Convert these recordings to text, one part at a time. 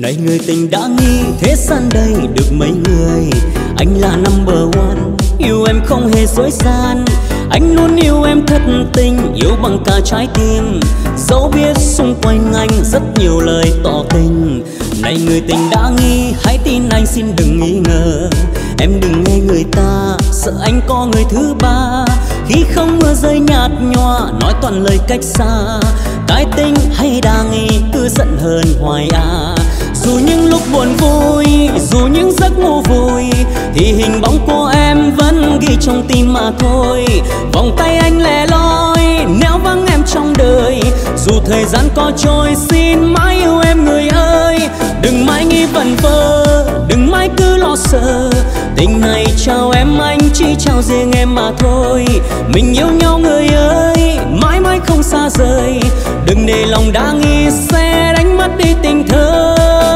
Này người tình đã nghi thế gian đây được mấy người, anh là number one, yêu em không hề dối gian. Anh luôn yêu em thật tình, yêu bằng cả trái tim, dẫu biết xung quanh anh rất nhiều lời tỏ tình. Này người tình đã nghi, hãy tin anh xin đừng nghi ngờ. Em đừng nghe người ta, sợ anh có người thứ ba. Khi không mưa rơi nhạt nhòa, nói toàn lời cách xa. Cái tình hay đa nghi, cứ giận hờn hoài à. Dù những lúc buồn vui, dù những giấc ngủ vui, thì hình bóng của em vẫn ghi trong tim mà thôi. Vòng tay anh lẻ loi, nếu vắng em trong đời. Dù thời gian có trôi, xin mãi yêu em người ơi. Đừng mãi nghĩ vẩn vơ, đừng mãi cứ lo sợ. Tình này chào em, anh chỉ chào riêng em mà thôi. Mình yêu nhau người ơi, mãi mãi không xa rời. Đừng để lòng đã nghi sẽ đánh mất đi tình thơ.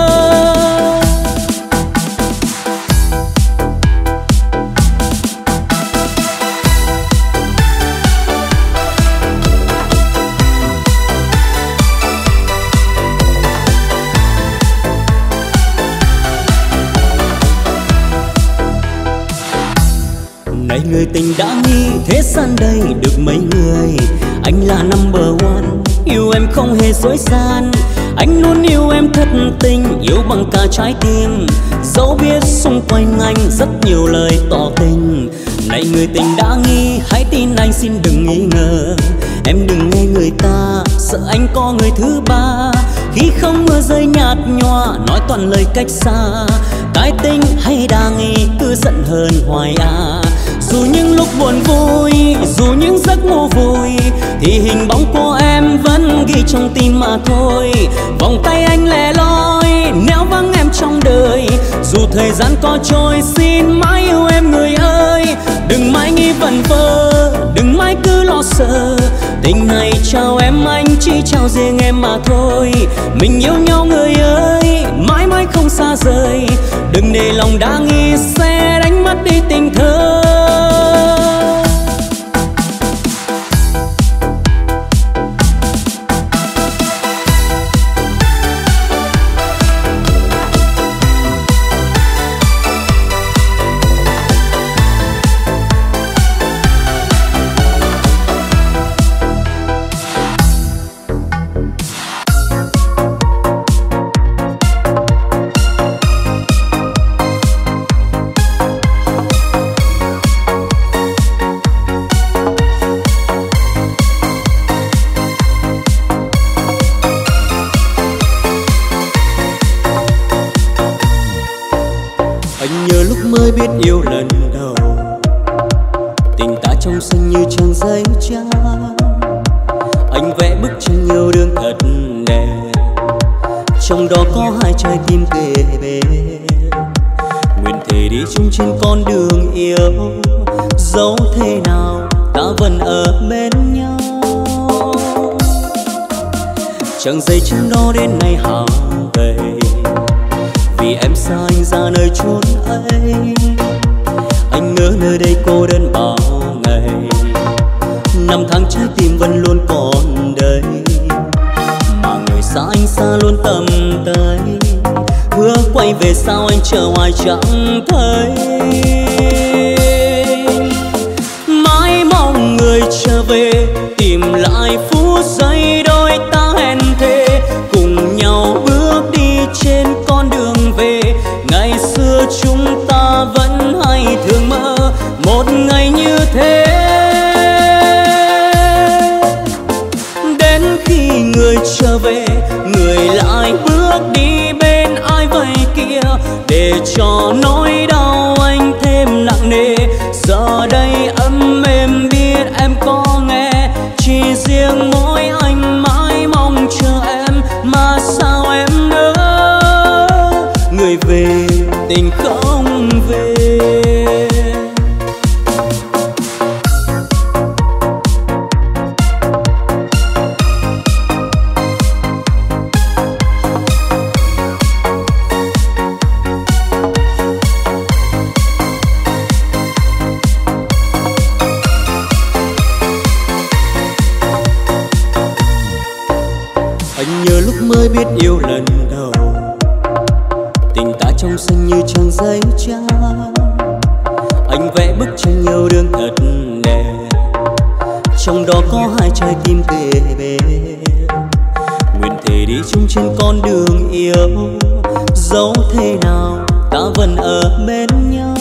Này người tình đã nghi thế gian đây được mấy người, anh là number one, yêu em không hề dối gian. Anh luôn yêu em thật tình, yêu bằng cả trái tim, dẫu biết xung quanh anh rất nhiều lời tỏ tình. Này người tình đã nghi, hãy tin anh xin đừng nghi ngờ. Em đừng nghe người ta, sợ anh có người thứ ba. Khi không mưa rơi nhạt nhòa, nói toàn lời cách xa. Cái tình hay đa nghi, cứ giận hờn hoài à. Dù những lúc buồn vui, dù những giấc ngủ vui, thì hình bóng của em vẫn ghi trong tim mà thôi. Vòng tay anh lẻ loi, nếu vắng em trong đời. Dù thời gian có trôi, xin mãi yêu em người ơi. Đừng mãi nghĩ vẩn vơ, đừng mãi cứ lo sợ. Tình này chào em, anh chỉ chào riêng em mà thôi. Mình yêu nhau người ơi, mãi mãi không xa rời. Đừng để lòng đã nghi sẽ đánh mất đi tình thơ. Mới biết yêu lần đầu, tình ta trong xanh như trang giấy trắng. Anh vẽ bức tranh yêu đương thật đẹp, trong đó có hai trái tim kề bên. Nguyện thề đi chung trên con đường yêu, dẫu thế nào ta vẫn ở bên nhau. Trang giấy trắng đó đến nay hao gầy, vì em xa anh ra nơi chốn ấy. Anh ngỡ nơi đây cô đơn bao ngày, năm tháng trái tim vẫn luôn còn đây. Mà người xa anh xa luôn tầm tay, hứa quay về sao anh chờ hoài chẳng thấy. Mãi mong người trở về, tìm lại phút giây đôi ta hẹn thề. Cùng nhau bước đi trên con đường về. Ngày xưa chúng ta vẫn hay thường mơ một ngày như thế. Đến khi người trở về, người lại bước đi bên ai vậy kia, để cho nỗi đau anh thêm nặng nề. Giờ đây ấm êm biết em có nghe, chỉ riêng mỗi anh mãi mong chờ em. Mà sao em ngỡ người về tình không về. Anh nhớ lúc mới biết yêu lần đầu, Tình ta trong xanh như trang giấy trắng, anh vẽ bức tranh yêu đương thật đẹp, trong đó có hai trái tim kề bên. Nguyện thề đi chung trên con đường yêu, dẫu thế nào ta vẫn ở bên nhau.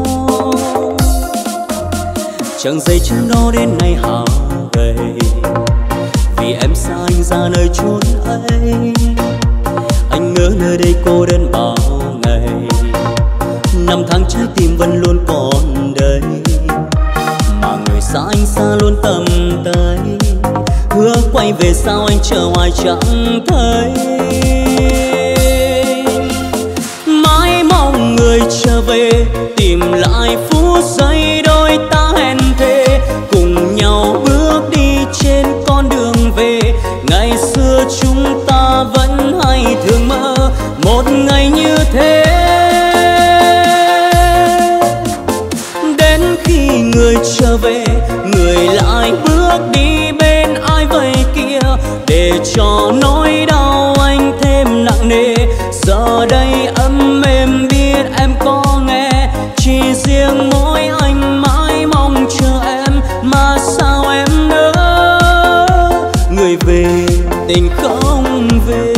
Chẳng giây chân đó đến ngày hao gầy, vì em xa anh ra nơi chốn ấy. Anh ngỡ nơi đây cô đơn bao ngày, năm tháng trái tim vẫn luôn còn đây. Mà người xa anh xa luôn tầm tay, hứa quay về sao anh chờ hoài chẳng thấy. Mãi mong người trở về, tìm lại phút giây đôi ta hẹn thề, cùng nhau bước đi trên con đường về. Ngày xưa chúng ta vẫn hay thường mơ một ngày như thế. Đến khi người trở về, người lại bước đi bên ai vậy kia, để cho nỗi đau anh thêm nặng nề. Giờ đây ấm êm biết em có nghe, chỉ riêng mỗi anh mãi mong chờ em. Mà sao em nỡ người về tình không về.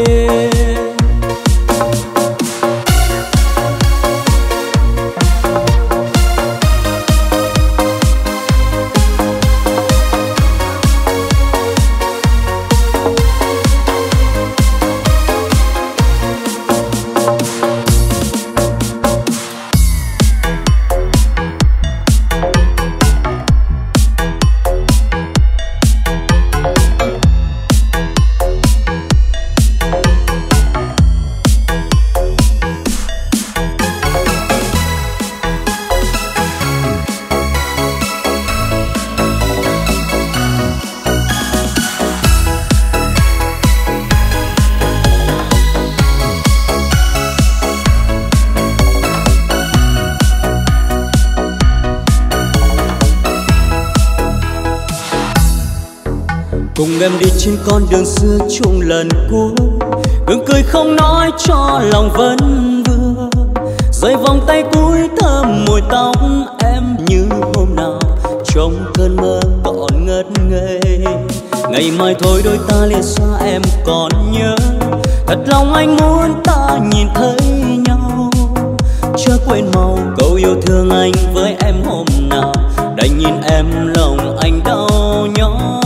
Cùng em đi trên con đường xưa chung lần cuối, gương cười không nói cho lòng vẫn vương. Rơi vòng tay cuối thơm mùi tóc em như hôm nào trong cơn mơ còn ngất ngây. Ngày mai thôi đôi ta liền xa em còn nhớ, thật lòng anh muốn ta nhìn thấy nhau. Chớ quên mau câu yêu thương anh với em hôm nào, đành nhìn em lòng anh đau nhói.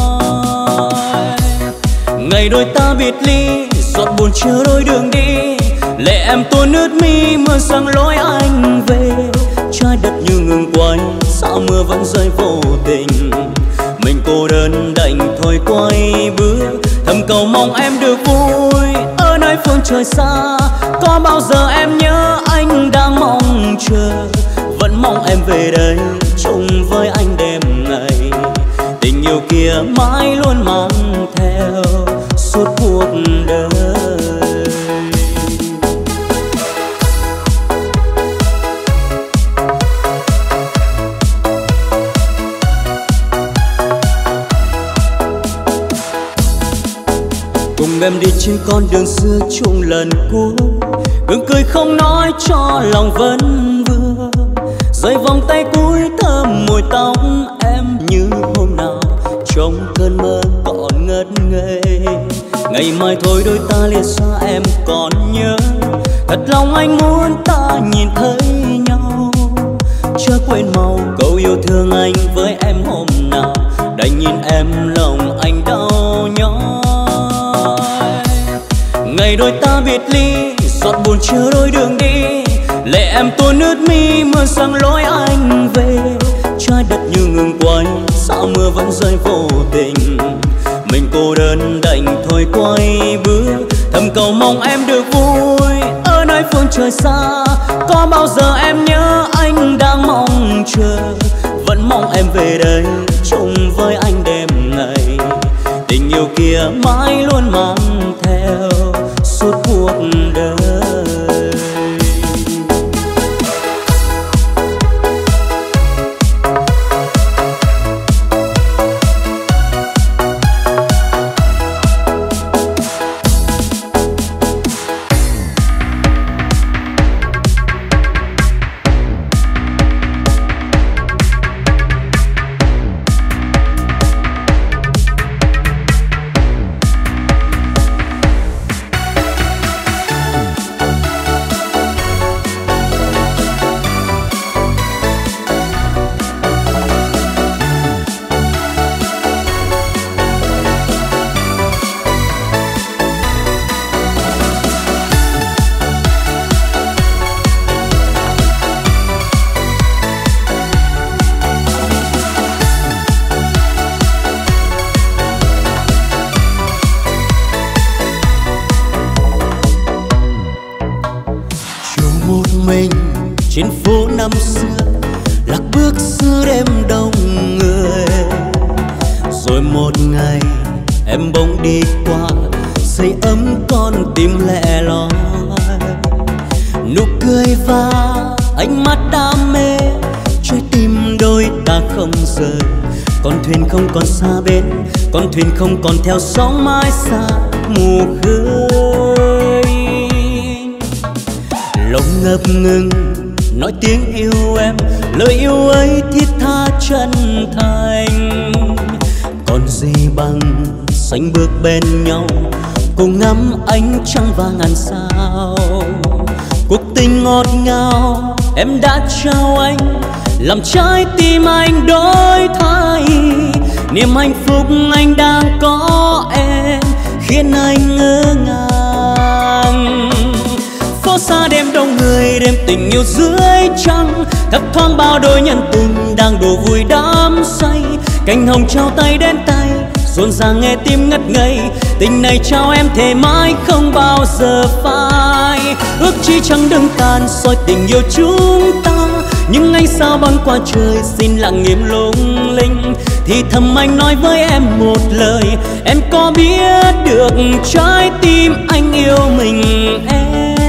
Ngày đôi ta biệt ly, giọt buồn chờ đôi đường đi, lệ em tuôn ướt mi mưa sang lối anh về. Trái đất như ngừng quay, sao mưa vẫn rơi vô tình. Mình cô đơn đành thôi quay bước, thầm cầu mong em được vui ở nơi phương trời xa. Có bao giờ em nhớ anh đang mong chờ, vẫn mong em về đây chung với anh đêm ngày. Tình yêu kia mãi luôn mang theo suốt cuộc đời. Cùng em đi trên con đường xưa chung lần cuối, gương cười không nói cho lòng vẫn vương. Rơi vòng tay cuối thơm mùi tóc em như hôm nào trong cơn mơ còn ngất ngây. Ngày mai thôi đôi ta liền xa em còn nhớ, thật lòng anh muốn ta nhìn thấy nhau. Chớ quên mau câu yêu thương anh với em hôm nào, đành nhìn em lòng anh đau nhói. Ngày đôi ta biệt ly, giọt buồn chờ đôi đường đi, lệ em tuôn ướt mi mưa sang lối anh về. Trái đất như ngừng quay, sao mưa vẫn rơi vô tình. Mình cô đơn đành thôi quay bước, thầm cầu mong em được vui ở nơi phương trời xa. Có bao giờ em nhớ anh đang mong chờ, vẫn mong em về đây chung với anh đêm ngày. Tình yêu kia mãi luôn mang theo suốt cuộc đời. trên phố năm xưa, lạc bước giữa đêm đông người. Rồi một ngày em bỗng đi qua, sưởi ấm con tim lẻ loi. Nụ cười và ánh mắt đam mê, trái tim đôi ta không rời. Con thuyền không còn xa bến, con thuyền không còn theo sóng mãi xa mù khơi. Lòng ngập ngừng nói tiếng yêu em, lời yêu ấy thiết tha chân thành. Còn gì bằng sánh bước bên nhau, cùng ngắm ánh trăng và ngàn sao. Cuộc tình ngọt ngào em đã trao anh, làm trái tim anh đổi thay. Niềm hạnh phúc anh đang có em khiến anh ngỡ ngàng. Phố xa đêm đông người, đêm tình yêu dưới trăng, thấp thoáng bao đôi nhân tình đang đùa vui đắm say. Cành hồng trao tay đến tay, rộn ràng nghe tim ngất ngây. Tình này trao em thề mãi không bao giờ phai. Ước chi chẳng đừng tàn soi tình yêu chúng ta, nhưng anh sao băng qua trời xin lặng im lung linh. Thì thầm anh nói với em một lời, em có biết được trái tim anh yêu mình em.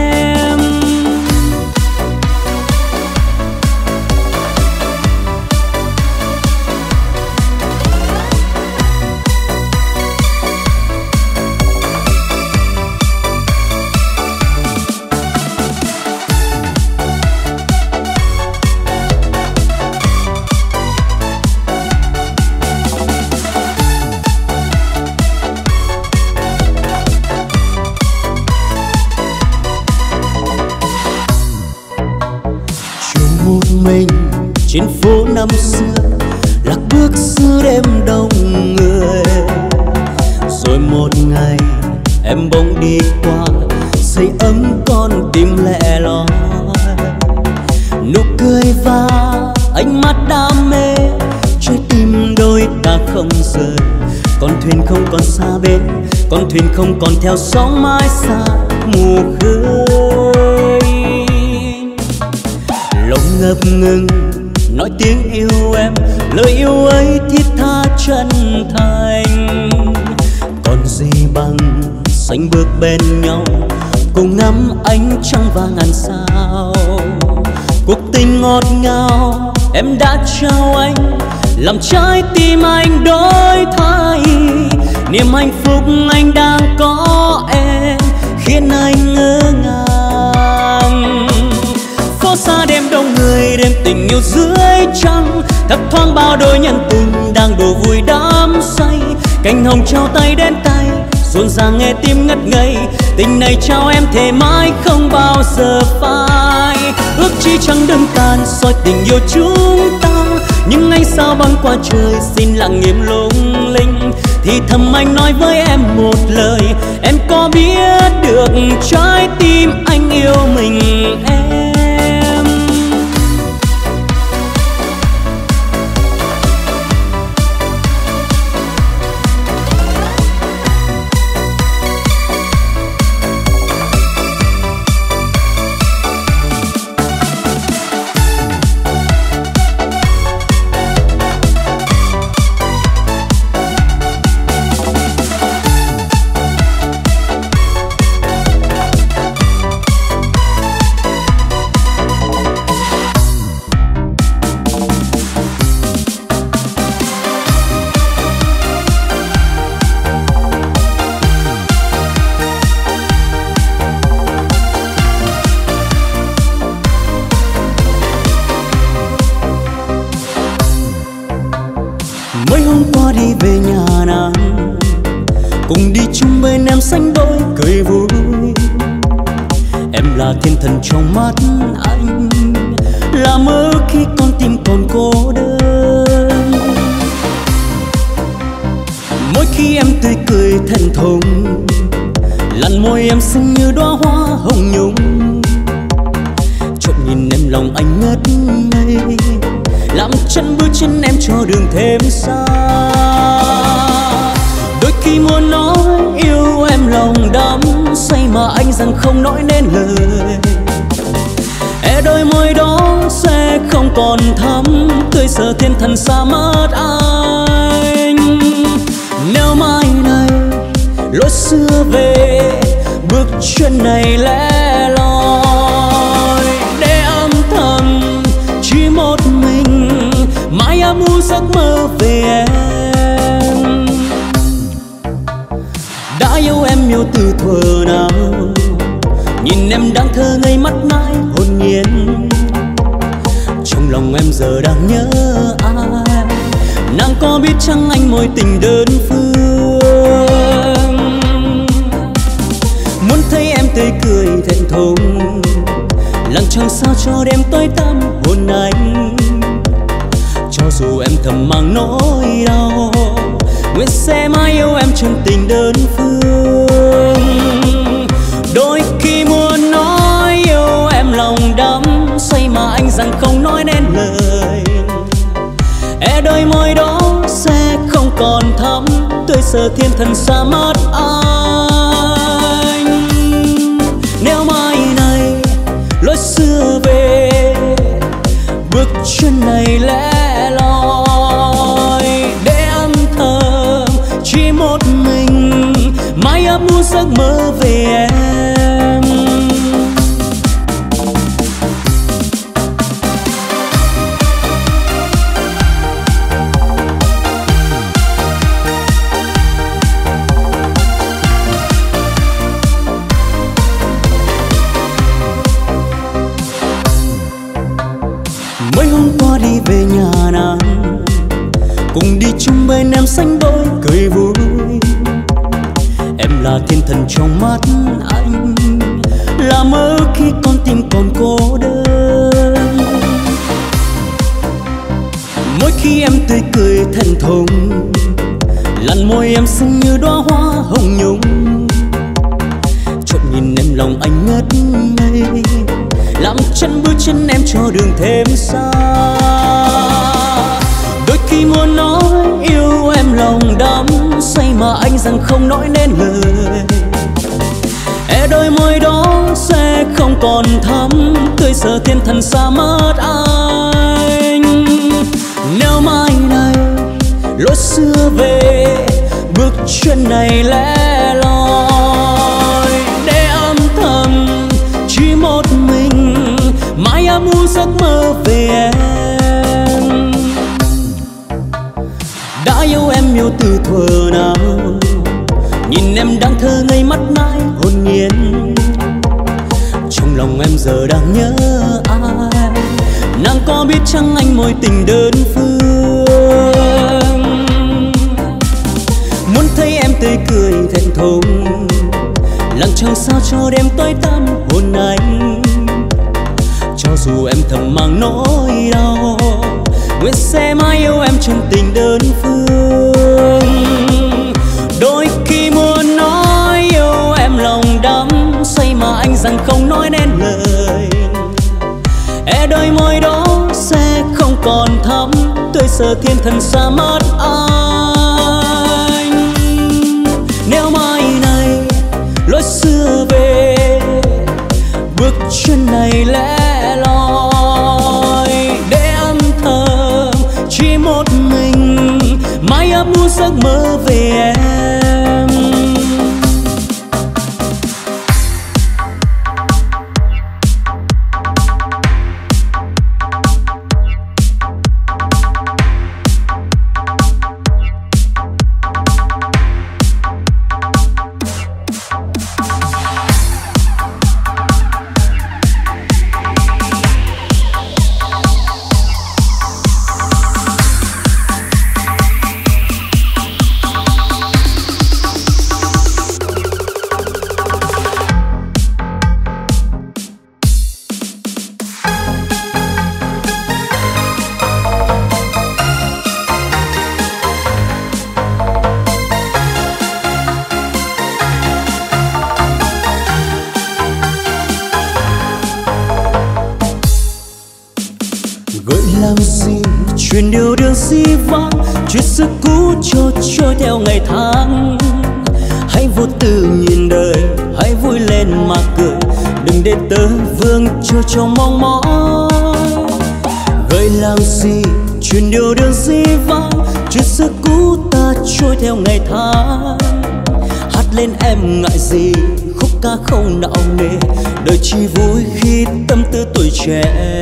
Mình trên phố năm xưa, lạc bước giữa đêm đông người. Rồi một ngày em bỗng đi qua, sưởi ấm con tim lẻ loi. Nụ cười và ánh mắt đam mê, trái tim đôi ta không rời. Con thuyền không còn xa bến, con thuyền không còn theo sóng mãi xa mù khơi. Lòng ngập ngừng nói tiếng yêu em, lời yêu ấy thiết tha chân thành. Còn gì bằng sánh bước bên nhau, cùng ngắm ánh trăng và ngàn sao. Cuộc tình ngọt ngào em đã trao anh, làm trái tim anh đổi thay. Niềm hạnh phúc anh đang có em khiến anh ngỡ ngàng. Phố xa đêm đông người, đêm tình yêu dưới trăng, thấp thoáng bao đôi nhân tình đang đùa vui đắm say. Cành hồng trao tay đến tay, rộn ràng nghe tim ngất ngây. Tình này trao em thề mãi không bao giờ phai. Ước chi chẳng đừng tàn soi tình yêu chúng ta, nhưng anh sao băng qua trời xin lặng im lung linh. Thì thầm anh nói với em một lời, em có biết được trái tim anh yêu mình em. Mấy hôm qua đi về nhà nàng, cùng đi chung bên em xanh đôi cười vui. Em là thiên thần trong mắt anh, là mơ khi con tim còn cô đơn. Mỗi khi em tươi cười thân thùng, làn môi em xinh như đóa hoa hồng nhung. Trộm nhìn em lòng anh ngất ngây, làm chân bước chân em cho đường thêm xa. Đôi khi muốn nói yêu em lòng đắm say, mà anh rằng không nói nên lời. đôi môi đó sẽ không còn thắm tươi giờ thiên thần xa mất anh. Nếu mai này lối xưa về, bước chân này lẻ loi để âm thầm chỉ một mình mãi ấm u giấc mơ về em. Đã yêu em yêu từ thuở nào, nhìn em đang thơ ngây mắt mãi hồn nhiên. Trong lòng em giờ đang nhớ ai, nàng có biết chăng anh mối tình đơn phương. Muốn thấy em tươi cười thẹn thùng, lặng chẳng sao cho đêm tối tăm hồn anh. Cho dù em thầm mang nỗi đau, nguyện sẽ mãi yêu em trong tình đơn phương. Đôi khi muốn nói yêu em lòng đắm say mà anh rằng không nói nên lời. Đôi môi đó sẽ không còn thắm tươi giờ thiên thần xa mất anh. Nếu mai này lối xưa về, bước chân này lẻ loi để âm thầm chỉ một mình mãi ấp ủ giấc mơ về em. Mấy hôm qua đi về nhà nàng, cùng đi chung bên em xanh đôi cười vui. Em là thiên thần trong mắt anh, là mơ khi con tim còn cô đơn. Mỗi khi em tươi cười thẹn thùng, làn môi em xinh như đóa hoa hồng nhung. Trộm nhìn em lòng anh ngất ngây, làm chân bước chân em cho đường thêm xa. Đôi khi muốn nói yêu em lòng đắm say mà anh rằng không nói nên lời. Đôi môi đó sẽ không còn thắm tươi giờ thiên thần xa mất anh. Nếu mai này lối xưa về, bước chân này lẻ loi để âm thầm chỉ một mình mãi ấm u giấc mơ về em. Đã yêu em yêu từ thuở nào, nhìn em đang thơ ngây mắt mãi hồn nhiên. Trong lòng em giờ đang nhớ ai, nàng có biết chăng anh mối tình đơn phương. Muốn thấy em tươi cười thẹn thùng, lặng chẳng sao cho đêm tối tăm hồn anh. Cho dù em thầm mang nỗi đau, nguyện sẽ mãi yêu em trong tình đơn phương. Đôi khi muốn nói yêu em lòng đắm say mà anh rằng không nói nên lời. Đôi môi đó sẽ không còn thắm tươi giờ thiên thần xa mất anh. Nếu mai này lối xưa về, bước chân này lẻ loi để âm thầm chỉ một mình mãi ấp ủ giấc mơ về em. Chuyện điều đường si vắng, chuyện xưa cũ trôi theo ngày tháng. Hãy vô tư nhìn đời, hãy vui lên mà cười, đừng để tớ vương chờ trong mong mỏi. Gợi làm gì chuyện điều đơn gì vắng, chuyện xưa cũ ta trôi theo ngày tháng. Hát lên em ngại gì khúc ca không nặng nề, đời chỉ vui khi tâm tư tuổi trẻ.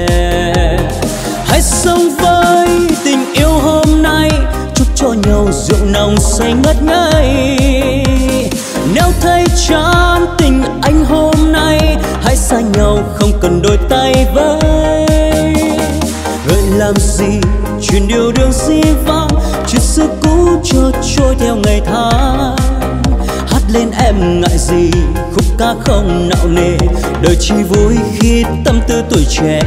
Hãy sống với tình yêu hôm nay, chúc cho nhau rượu nồng say ngất ngây. Nếu thấy chán tình anh hôm nay, hãy xa nhau không cần đôi tay với. Gợi làm gì chuyện điều đương dĩ vãng, chuyện xưa cũ cho trôi theo ngày tháng. Hát lên em ngại gì khúc ca không nặng nề, đời chỉ vui khi tâm tư tuổi trẻ.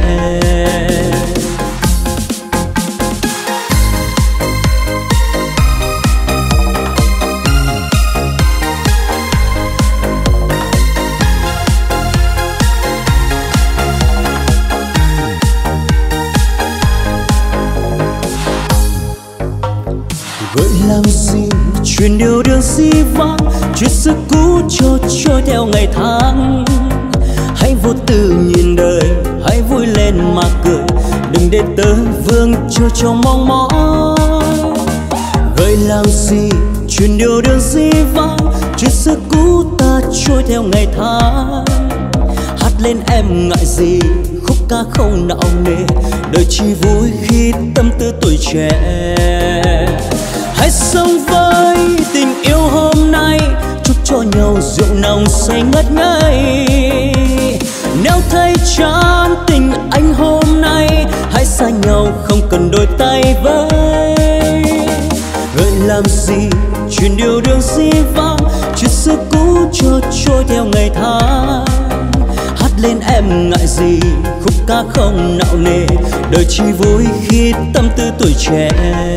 Gợi làm gì chuyện điều đương dĩ vãng, chuyện xưa cũ cho trôi theo ngày tháng. Hãy vô tư nhìn đời, hãy vui lên mà cười, đừng để tớ vương chờ trong mong mỏi. Gợi làm gì chuyện điều đương dĩ vãng, chuyện xưa cũ ta trôi theo ngày tháng. Hát lên em ngại gì khúc ca không nặng nề, đời chỉ vui khi tâm tư tuổi trẻ. Hãy sống với tình yêu hôm nay, chúc cho nhau rượu nồng say ngất ngây. Nếu thấy chán tình anh hôm nay, hãy xa nhau không cần đôi tay với. Gợi làm gì chuyện điều đương dĩ vãng, chuyện xưa cũ cho trôi theo ngày tháng. Hát lên em ngại gì khúc ca không nặng nề, đời chỉ vui khi tâm tư tuổi trẻ.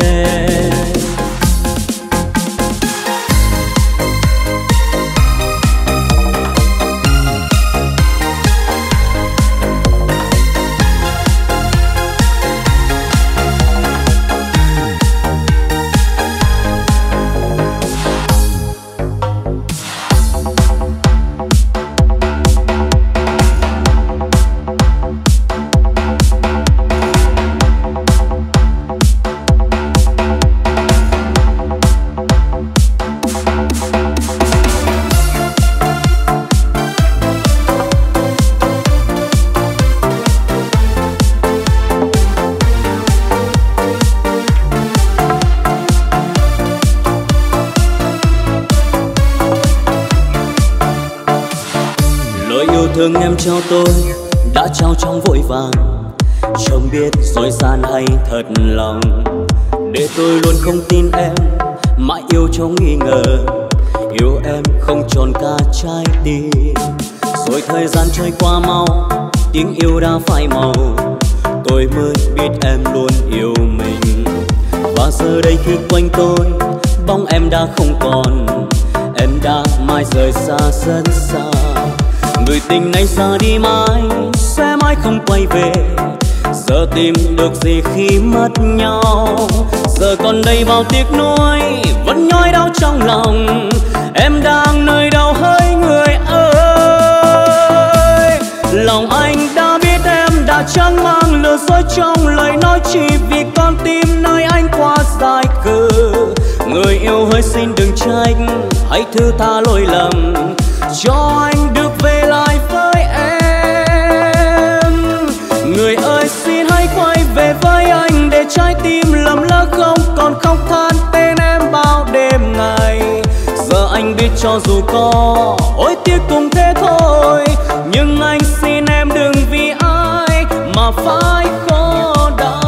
Thương em trao tôi đã trao trong vội vàng, không biết dối gian hay thật lòng. Để tôi luôn không tin em, mãi yêu trong nghi ngờ, yêu em không tròn cả trái tim. Rồi thời gian trôi qua mau, tiếng yêu đã phai màu, tôi mới biết em luôn yêu mình. Và giờ đây khi quanh tôi, bóng em đã không còn, em đã mãi rời xa rất xa. Người tình này ra đi mãi, sẽ mãi không quay về. Giờ tìm được gì khi mất nhau, giờ còn đây bao tiếc nuối, vẫn nhói đau trong lòng. Em đang nơi đâu hỡi người ơi, lòng anh đã biết em đã chẳng mang lừa dối trong lời nói, chỉ vì con tim nơi anh quá dài cừ. Người yêu hỡi xin đừng trách, hãy thứ tha lỗi lầm, cho anh được về lại với em. Người ơi xin hãy quay về với anh, để trái tim lầm lỡ không còn khóc than tên em bao đêm ngày. Giờ anh biết cho dù có hối tiếc cũng thế thôi, nhưng anh xin em đừng vì ai mà phải khổ đau.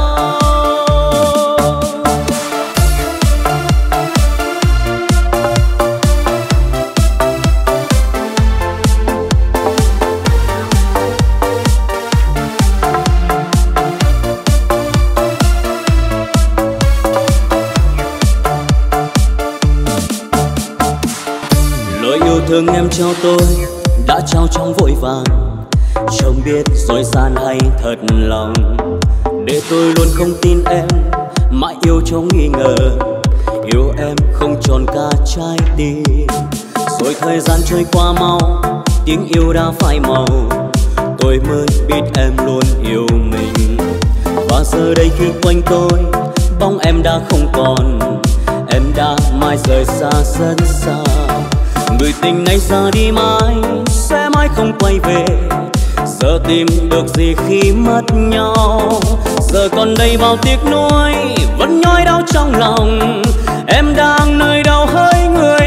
Thương em trao tôi đã trao trong vội vàng, không biết dối gian hay thật lòng. Để tôi luôn không tin em, mãi yêu trong nghi ngờ, yêu em không tròn cả trái tim. Rồi thời gian trôi qua mau, tiếng yêu đã phai màu, tôi mới biết em luôn yêu mình. Và giờ đây khi quanh tôi bóng em đã không còn, em đã mãi rời xa rất xa. Người tình này ra đi mãi sẽ mãi không quay về, giờ tìm được gì khi mất nhau. Giờ còn đây bao tiếc nuối vẫn nhói đau trong lòng, em đang nơi đâu hỡi người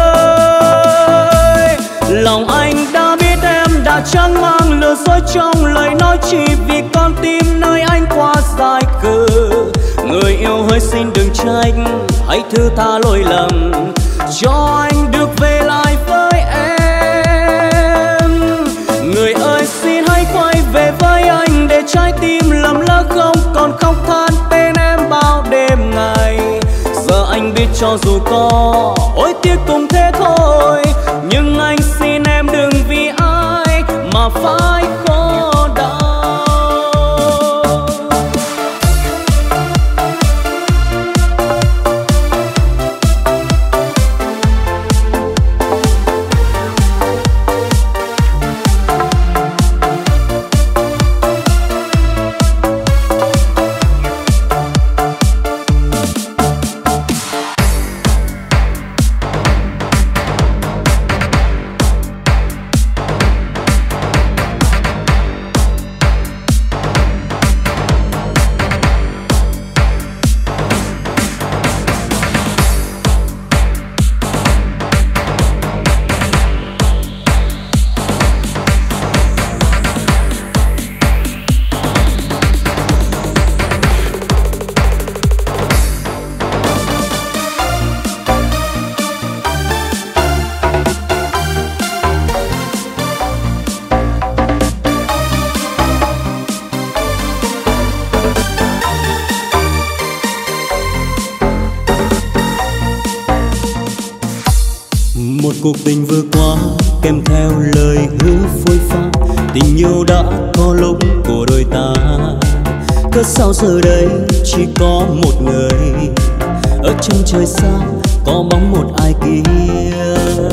ơi. Lòng anh đã biết em đã chẳng mang lừa dối trong lời nói, chỉ vì con tim nơi anh quá dài cừ. Người yêu hỡi xin đừng trách, hãy thứ tha lỗi lầm cho anh được về lại với em. Người ơi xin hãy quay về với anh để trái tim lầm lỡ không còn khóc than tên em bao đêm ngày. Giờ anh biết cho dù có hối tiếc cũng thế thôi, nhưng anh xin em đừng vì ai mà phải khổ đau. Cuộc tình vừa qua kèm theo lời hứa phôi pha, tình yêu đã có lúc của đôi ta. Cớ sao giờ đây chỉ có một người, ở chân trời xa có bóng một ai kia.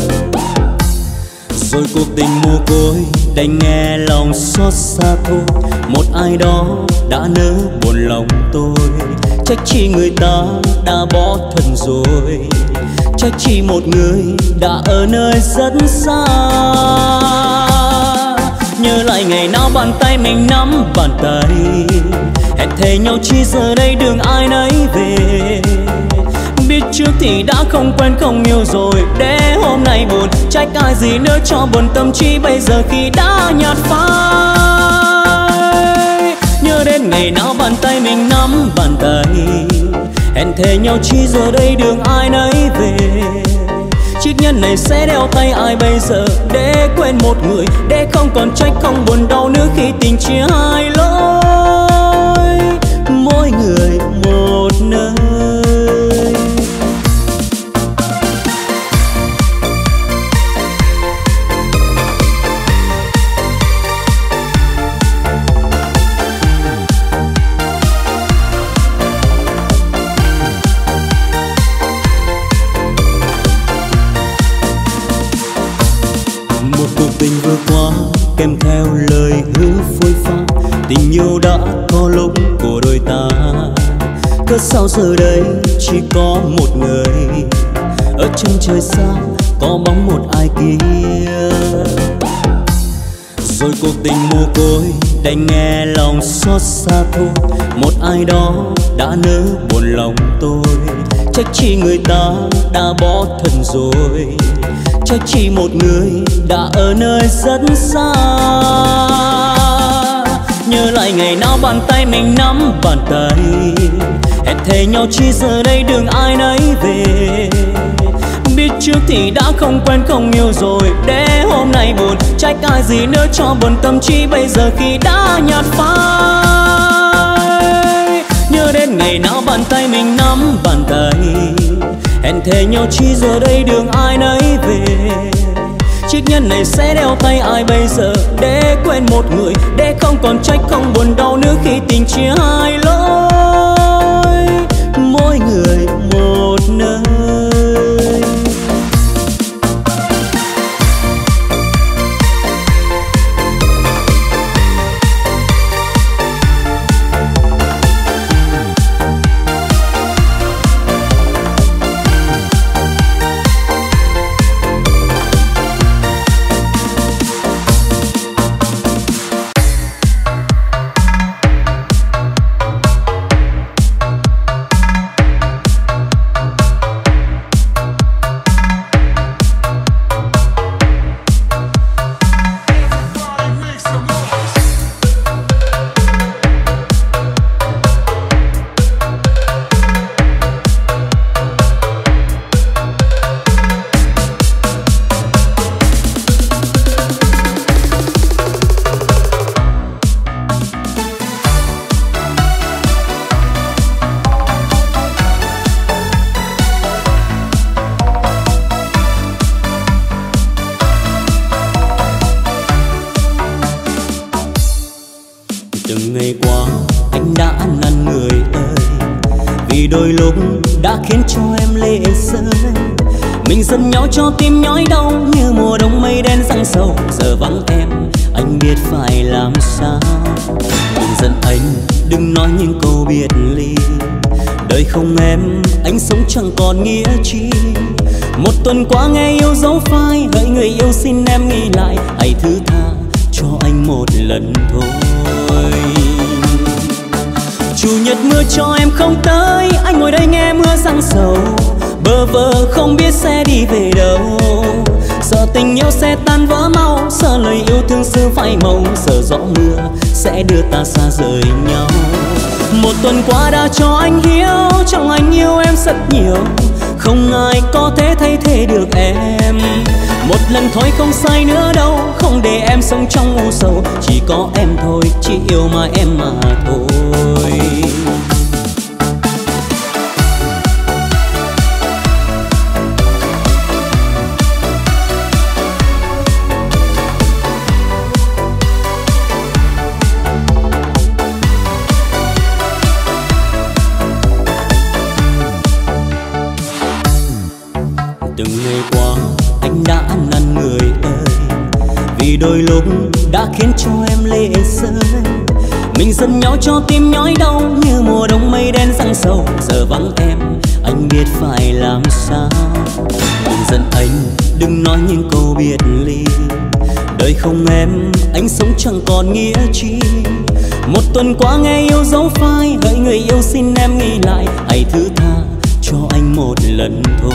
Rồi cuộc tình mồ côi đành nghe lòng xót xa thôi, một ai đó đã nỡ buồn lòng tôi. Trách chi người ta đã bỏ thân rồi, trách chỉ một người đã ở nơi rất xa. Nhớ lại ngày nào bàn tay mình nắm bàn tay, hẹn thề nhau chi giờ đây đường ai nấy về. Biết trước thì đã không quen không yêu rồi, để hôm nay buồn trách ai gì nữa cho buồn tâm trí bây giờ khi đã nhạt phai. Nhớ đến ngày nào bàn tay mình nắm bàn tay, hẹn thề nhau chi giờ đây đường ai nấy về. Chiếc nhẫn này sẽ đeo tay ai bây giờ, để quên một người, để không còn trách không buồn đau nữa khi tình chia hai lối, mỗi người một nơi. Tình vừa qua kèm theo lời hứa phôi pha, tình yêu đã có lúc của đôi ta. Cớ sao giờ đây chỉ có một người, ở chân trời xa có bóng một ai kia. Rồi cuộc tình mồ côi đành nghe lòng xót xa thôi, một ai đó đã nỡ buồn lòng tôi. Trách chi người ta đã bỏ thân rồi, trách chỉ một người đã ở nơi rất xa. Nhớ lại ngày nào bàn tay mình nắm bàn tay, hẹn thề nhau chi giờ đây đường ai nấy về. Biết trước thì đã không quen không yêu rồi, để hôm nay buồn trách ai gì nữa cho buồn tâm trí bây giờ khi đã nhạt phai. Nhớ đến ngày nào bàn tay mình nắm bàn tay, hẹn thề nhau chi giờ đây đường ai nấy về. Chiếc nhẫn này sẽ đeo tay ai bây giờ, để quên một người, để không còn trách không buồn đau nữa khi tình chia hai lối, mỗi người một nơi. giận nhau cho tim nhói đau như mùa đông mây đen giăng sầu. Giờ vắng em, anh biết phải làm sao. Đừng giận anh, đừng nói những câu biệt ly. Đời không em, anh sống chẳng còn nghĩa chi. Một tuần qua nghe yêu dấu phai, hỡi người yêu xin em nghĩ lại. Hãy thứ tha cho anh một lần thôi. Chủ nhật mưa cho em không tới, anh ngồi đây nghe mưa giăng sầu. Bơ vơ không biết sẽ đi về đâu. Sợ tình yêu sẽ tan vỡ mau, sợ lời yêu thương xưa phai màu, sợ gió mưa sẽ đưa ta xa rời nhau. Một tuần qua đã cho anh hiểu, trong anh yêu em rất nhiều. Không ai có thể thay thế được em. Một lần thôi không sai nữa đâu, không để em sống trong u sầu. Chỉ có em thôi, chỉ yêu mà em mà thôi. Từng ngày qua anh đã năn người ơi, vì đôi lúc đã khiến cho em lệ rơi. Mình giận nhau cho tim nhói đau như mùa đông mây đen giăng sầu. Giờ vắng em, anh biết phải làm sao. Đừng giận anh, đừng nói những câu biệt ly. Đời không em, anh sống chẳng còn nghĩa chi. Một tuần qua nghe yêu dấu phai, hỡi người yêu xin em nghĩ lại. Hãy thứ tha cho anh một lần thôi.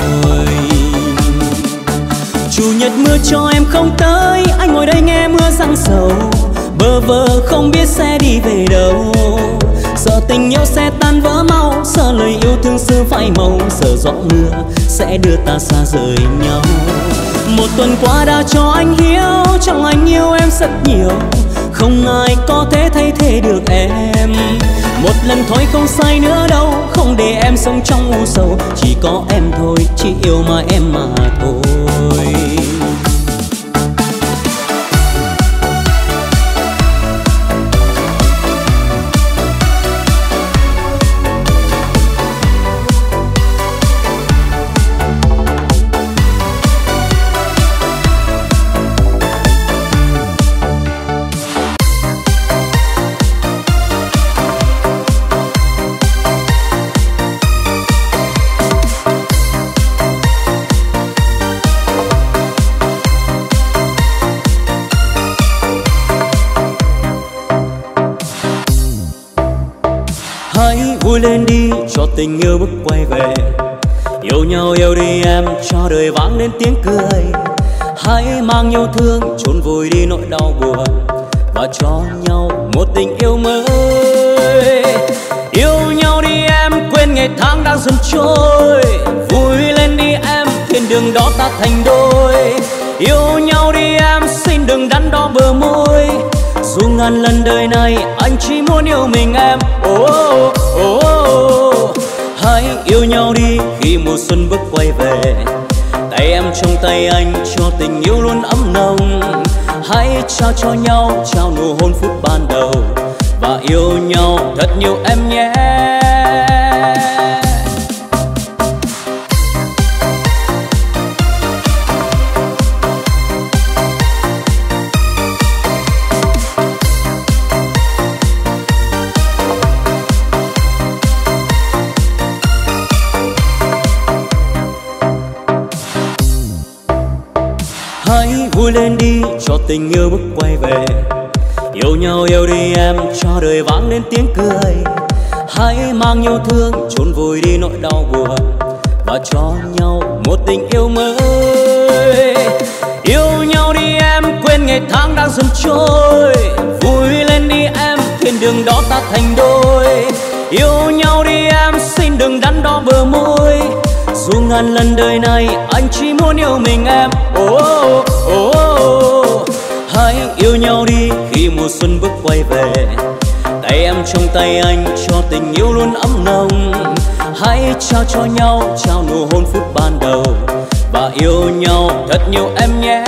Chủ nhật mưa cho em không tới, anh ngồi đây nghe mưa giăng sầu. Bơ vơ không biết sẽ đi về đâu. Sợ tình yêu sẽ tan vỡ mau, sợ lời yêu thương xưa phai màu, sợ gió mưa sẽ đưa ta xa rời nhau. Một tuần qua đã cho anh hiểu, trong anh yêu em rất nhiều. Không ai có thể thay thế được em. Một lần thôi không sai nữa đâu, không để em sống trong u sầu. Chỉ có em thôi, chỉ yêu mà em mà thôi. Vui lên đi cho tình yêu bước quay về. Yêu nhau yêu đi em, cho đời vang lên tiếng cười. Hãy mang yêu thương chôn vùi đi nỗi đau buồn, và cho nhau một tình yêu mới. Yêu nhau đi em, quên ngày tháng đang dần trôi. Vui lên đi em, thiên đường đó ta thành đôi. Yêu nhau đi em, xin đừng đắn đo bờ môi. Dù ngàn lần đời này anh chỉ muốn yêu mình em. Oh, oh, oh. Hãy yêu nhau đi khi mùa xuân bước quay về. Tay em trong tay anh cho tình yêu luôn ấm nồng. Hãy trao cho nhau, trao nụ hôn phút ban đầu, và yêu nhau thật nhiều em nhé. Hãy vui lên đi cho tình yêu bước quay về. Yêu nhau yêu đi em, cho đời vang lên tiếng cười. Hãy mang yêu thương chôn vùi đi nỗi đau buồn, và cho nhau một tình yêu mới. Yêu nhau đi em, quên ngày tháng đang dần trôi. Vui lên đi em, thiên đường đó ta thành đôi. Yêu nhau đi em, xin đừng đắn đo bờ môi. Dù ngàn lần đời này anh chỉ muốn yêu mình em. Oh, oh, oh. Hãy yêu nhau đi khi mùa xuân bước quay về. Tay em trong tay anh cho tình yêu luôn ấm nồng. Hãy trao cho nhau, trao nụ hôn phút ban đầu, và yêu nhau thật nhiều em nhé.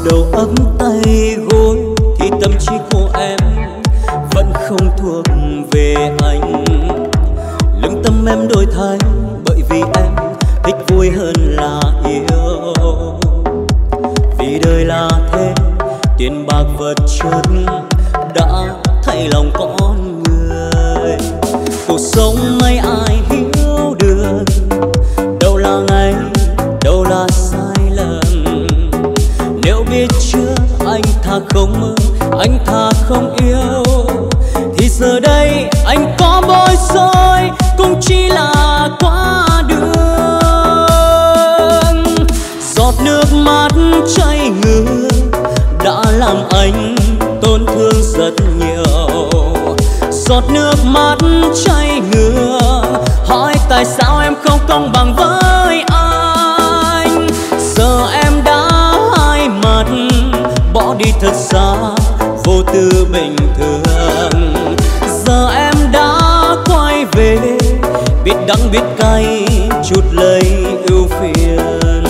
đầu ấm tay gối thì tâm trí của em vẫn không thuộc về anh. Lương tâm em đổi thay bởi vì em thích vui hơn là yêu. Vì đời là thế, tiền bạc vật chất đã thay lòng con người. Cuộc sống mấy ai hiểu được, đâu là ngày, đâu là sai lầm. Nếu biết chưa anh thà không mơ, anh thà không yêu, thì giờ đây anh có bối rối cũng chỉ là qua đường. Giọt nước mắt chảy ngược đã làm anh tổn thương rất nhiều. Giọt nước mắt chảy ngược hỏi tại sao em không công bằng với anh. Giờ em đã hai mặt bỏ đi thật xa, vô tư bình thường. Giờ em đã quay về, biết đắng biết cay chút lấy ưu phiền.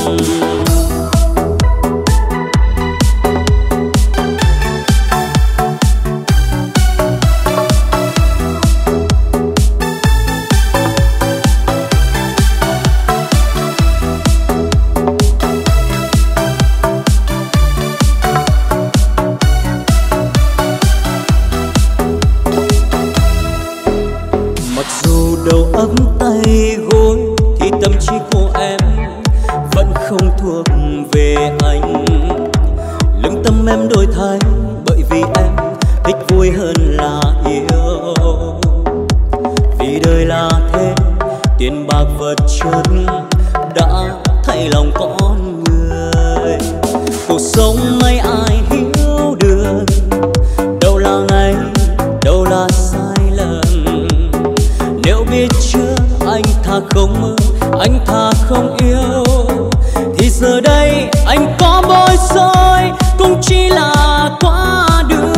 Đầu ấm tay gối thì tâm trí của em vẫn không thuộc về anh. Lương tâm em đổi thay bởi vì em thích vui hơn là yêu. Vì đời là thế, tiền bạc vật chất đã thay lòng con người. Cuộc sống mấy ai hiểu được, đâu là ngày, đâu là sai lầm. Nếu biết chưa anh thà không mơ, anh thà không yêu, thì giờ đây anh có bối rối cũng chỉ là qua đường.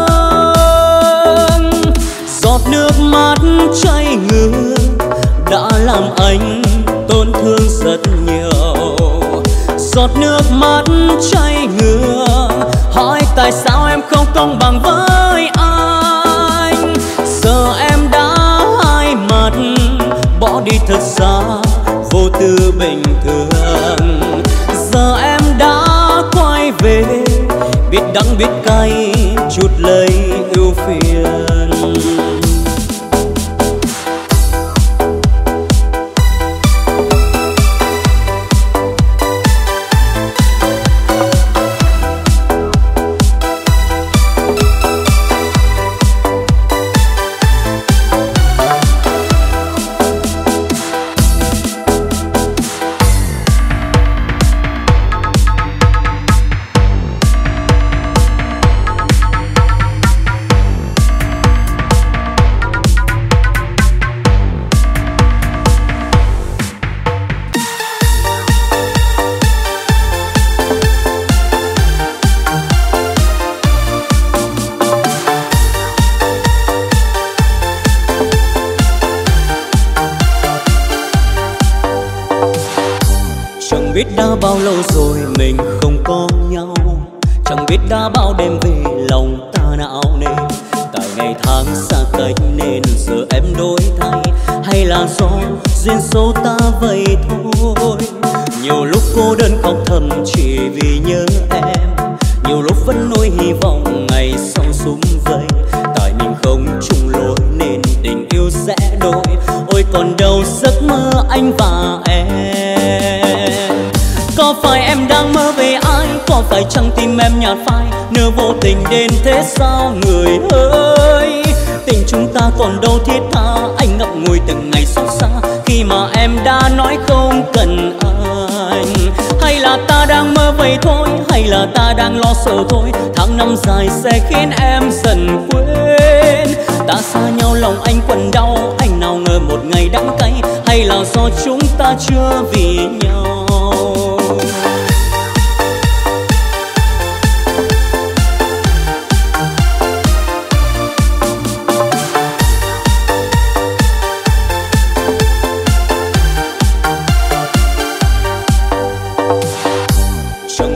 Giọt nước mắt chảy ngược đã làm anh tổn thương rất nhiều. Giọt nước mắt chảy ngược hỏi tại sao em không công bằng với anh. Giờ em đã hai mặt bỏ đi thật xa, vô tư bình thường. Giờ em đã quay về, biết đắng biết cay chút lấy ưu phiền. Chẳng biết đã bao lâu rồi mình không có nhau, chẳng biết đã bao đêm về lòng ta não nề. Tại ngày tháng xa cách nên giờ em đổi thay, hay là do duyên số ta vậy thôi. Nhiều lúc cô đơn khóc thầm chỉ vì nhớ em, nhiều lúc vẫn nuôi hy vọng ngày sau sum vầy. Tại mình không chung lối nên tình yêu sẽ đổi, ôi còn đâu giấc mơ anh và em. Có phải em đang mơ về ai, có phải chăng tim em nhạt phai, nỡ vô tình đến thế sao người ơi. Tình chúng ta còn đâu thiết tha, anh ngậm ngùi từng ngày xót xa khi mà em đã nói không cần anh. Hay là ta đang mơ vậy thôi, hay là ta đang lo sợ thôi. Tháng năm dài sẽ khiến em dần quên. Ta xa nhau lòng anh quặn đau, anh nào ngờ một ngày đắng cay, hay là do chúng ta chưa vì nhau.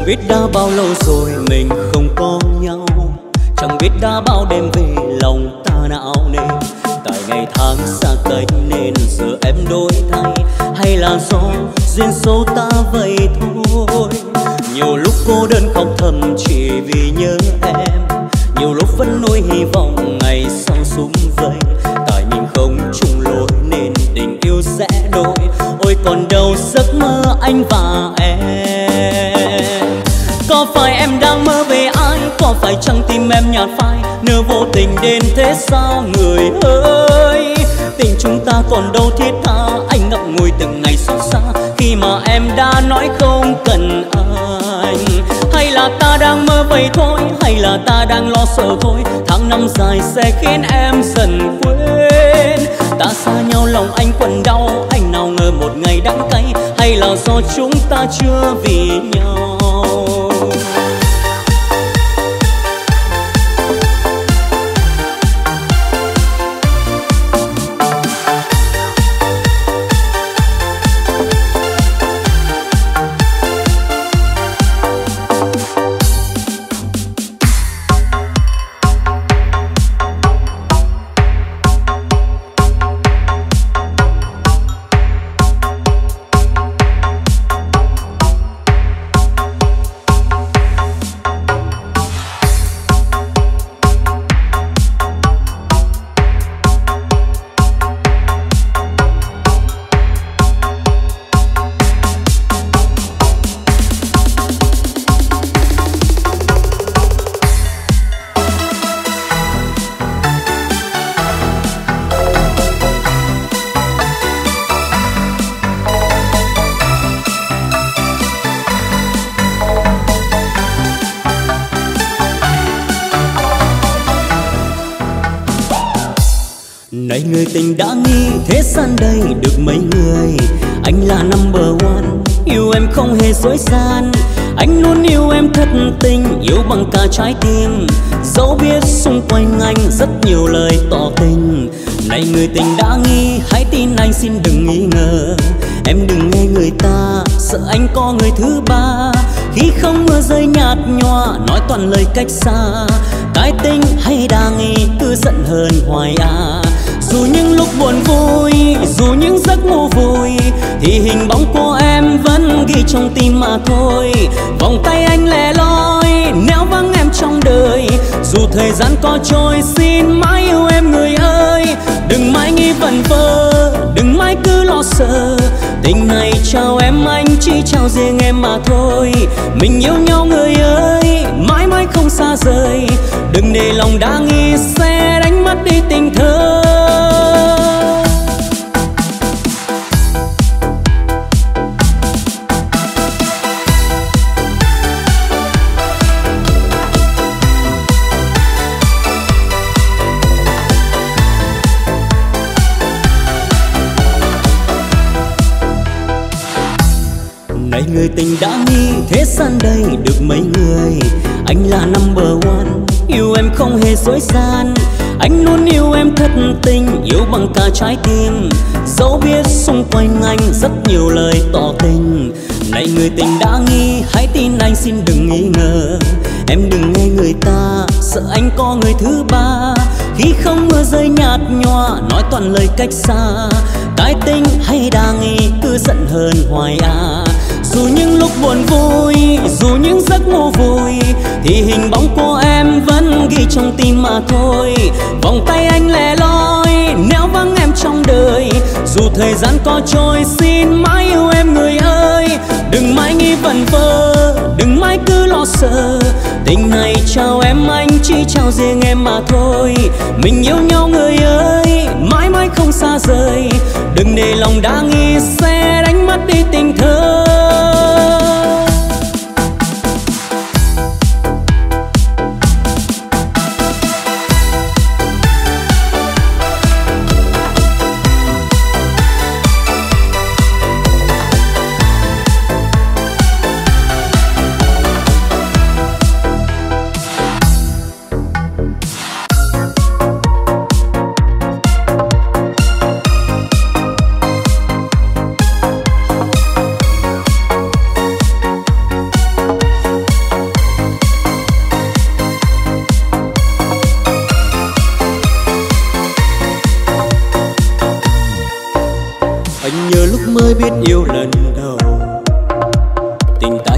biết đã bao lâu rồi mình không có nhau, chẳng biết đã bao đêm về lòng ta não nề. Tại ngày tháng xa cách nên giờ em đổi thay, hay là do duyên số ta vậy thôi. Nhiều lúc cô đơn khóc thầm chỉ vì nhớ em, nhiều lúc vẫn nuối hy vọng ngày sau sum vầy. Tại mình không chung lối nên tình yêu sẽ đổi, ôi còn đâu giấc mơ anh và em. Có phải em đang mơ về ai, có phải chăng tim em nhạt phai, nỡ vô tình đến thế sao người ơi. Tình chúng ta còn đâu thiết tha, anh ngậm ngùi từng ngày xót xa khi mà em đã nói không cần anh. Hay là ta đang mơ vậy thôi, hay là ta đang lo sợ thôi, tháng năm dài sẽ khiến em dần quên. Ta xa nhau lòng anh quặn đau, anh nào ngờ một ngày đắng cay, hay là do chúng ta chưa vì nhau. Này người tình đã nghi thế gian đây được mấy người, anh là number one, yêu em không hề dối gian. Anh luôn yêu em thật tình, yêu bằng cả trái tim, dẫu biết xung quanh anh rất nhiều lời tỏ tình. Này người tình đã nghi, hãy tin anh xin đừng nghi ngờ, em đừng nghe người ta sợ anh có người thứ ba. Khi không mưa rơi nhạt nhòa, nói toàn lời cách xa, cái tình hay đa nghi cứ giận hờn hoài à. Dù những lúc buồn vui, dù những giấc ngủ vui, thì hình bóng của em vẫn ghi trong tim mà thôi. Vòng tay anh lẻ loi nếu vắng em trong đời, dù thời gian có trôi xin mãi yêu em người ơi. Đừng mãi nghĩ vẩn vơ, đừng mãi cứ lo sợ, tình này chào em anh chỉ chào riêng em mà thôi. Mình yêu nhau người ơi, mãi mãi không xa rời, đừng để lòng đã nghi sẽ đánh mất đi tình thơ. Này người tình đã nghi thế gian đây được mấy người, anh là number one, yêu em không hề dối gian. Anh luôn yêu em thật tình, yêu bằng cả trái tim, dẫu biết xung quanh anh rất nhiều lời tỏ tình. Này người tình đã nghi, hãy tin anh xin đừng nghi ngờ, em đừng nghe người ta sợ anh có người thứ ba. Khi không mưa rơi nhạt nhòa, nói toàn lời cách xa, cái tình hay đa nghi cứ giận hờn hoài à. Dù những lúc buồn vui, dù những giấc ngủ vui, thì hình bóng của em vẫn ghi trong tim mà thôi. Vòng tay anh lẻ loi nếu vắng em trong đời, dù thời gian có trôi xin mãi yêu em người ơi. Đừng mãi nghĩ vẩn vơ, đừng mãi cứ lo sợ, tình này chào em anh chỉ chào riêng em mà thôi. Mình yêu nhau người ơi, mãi mãi không xa rời, đừng để lòng đã nghi sẽ đánh mất đi tình thơ.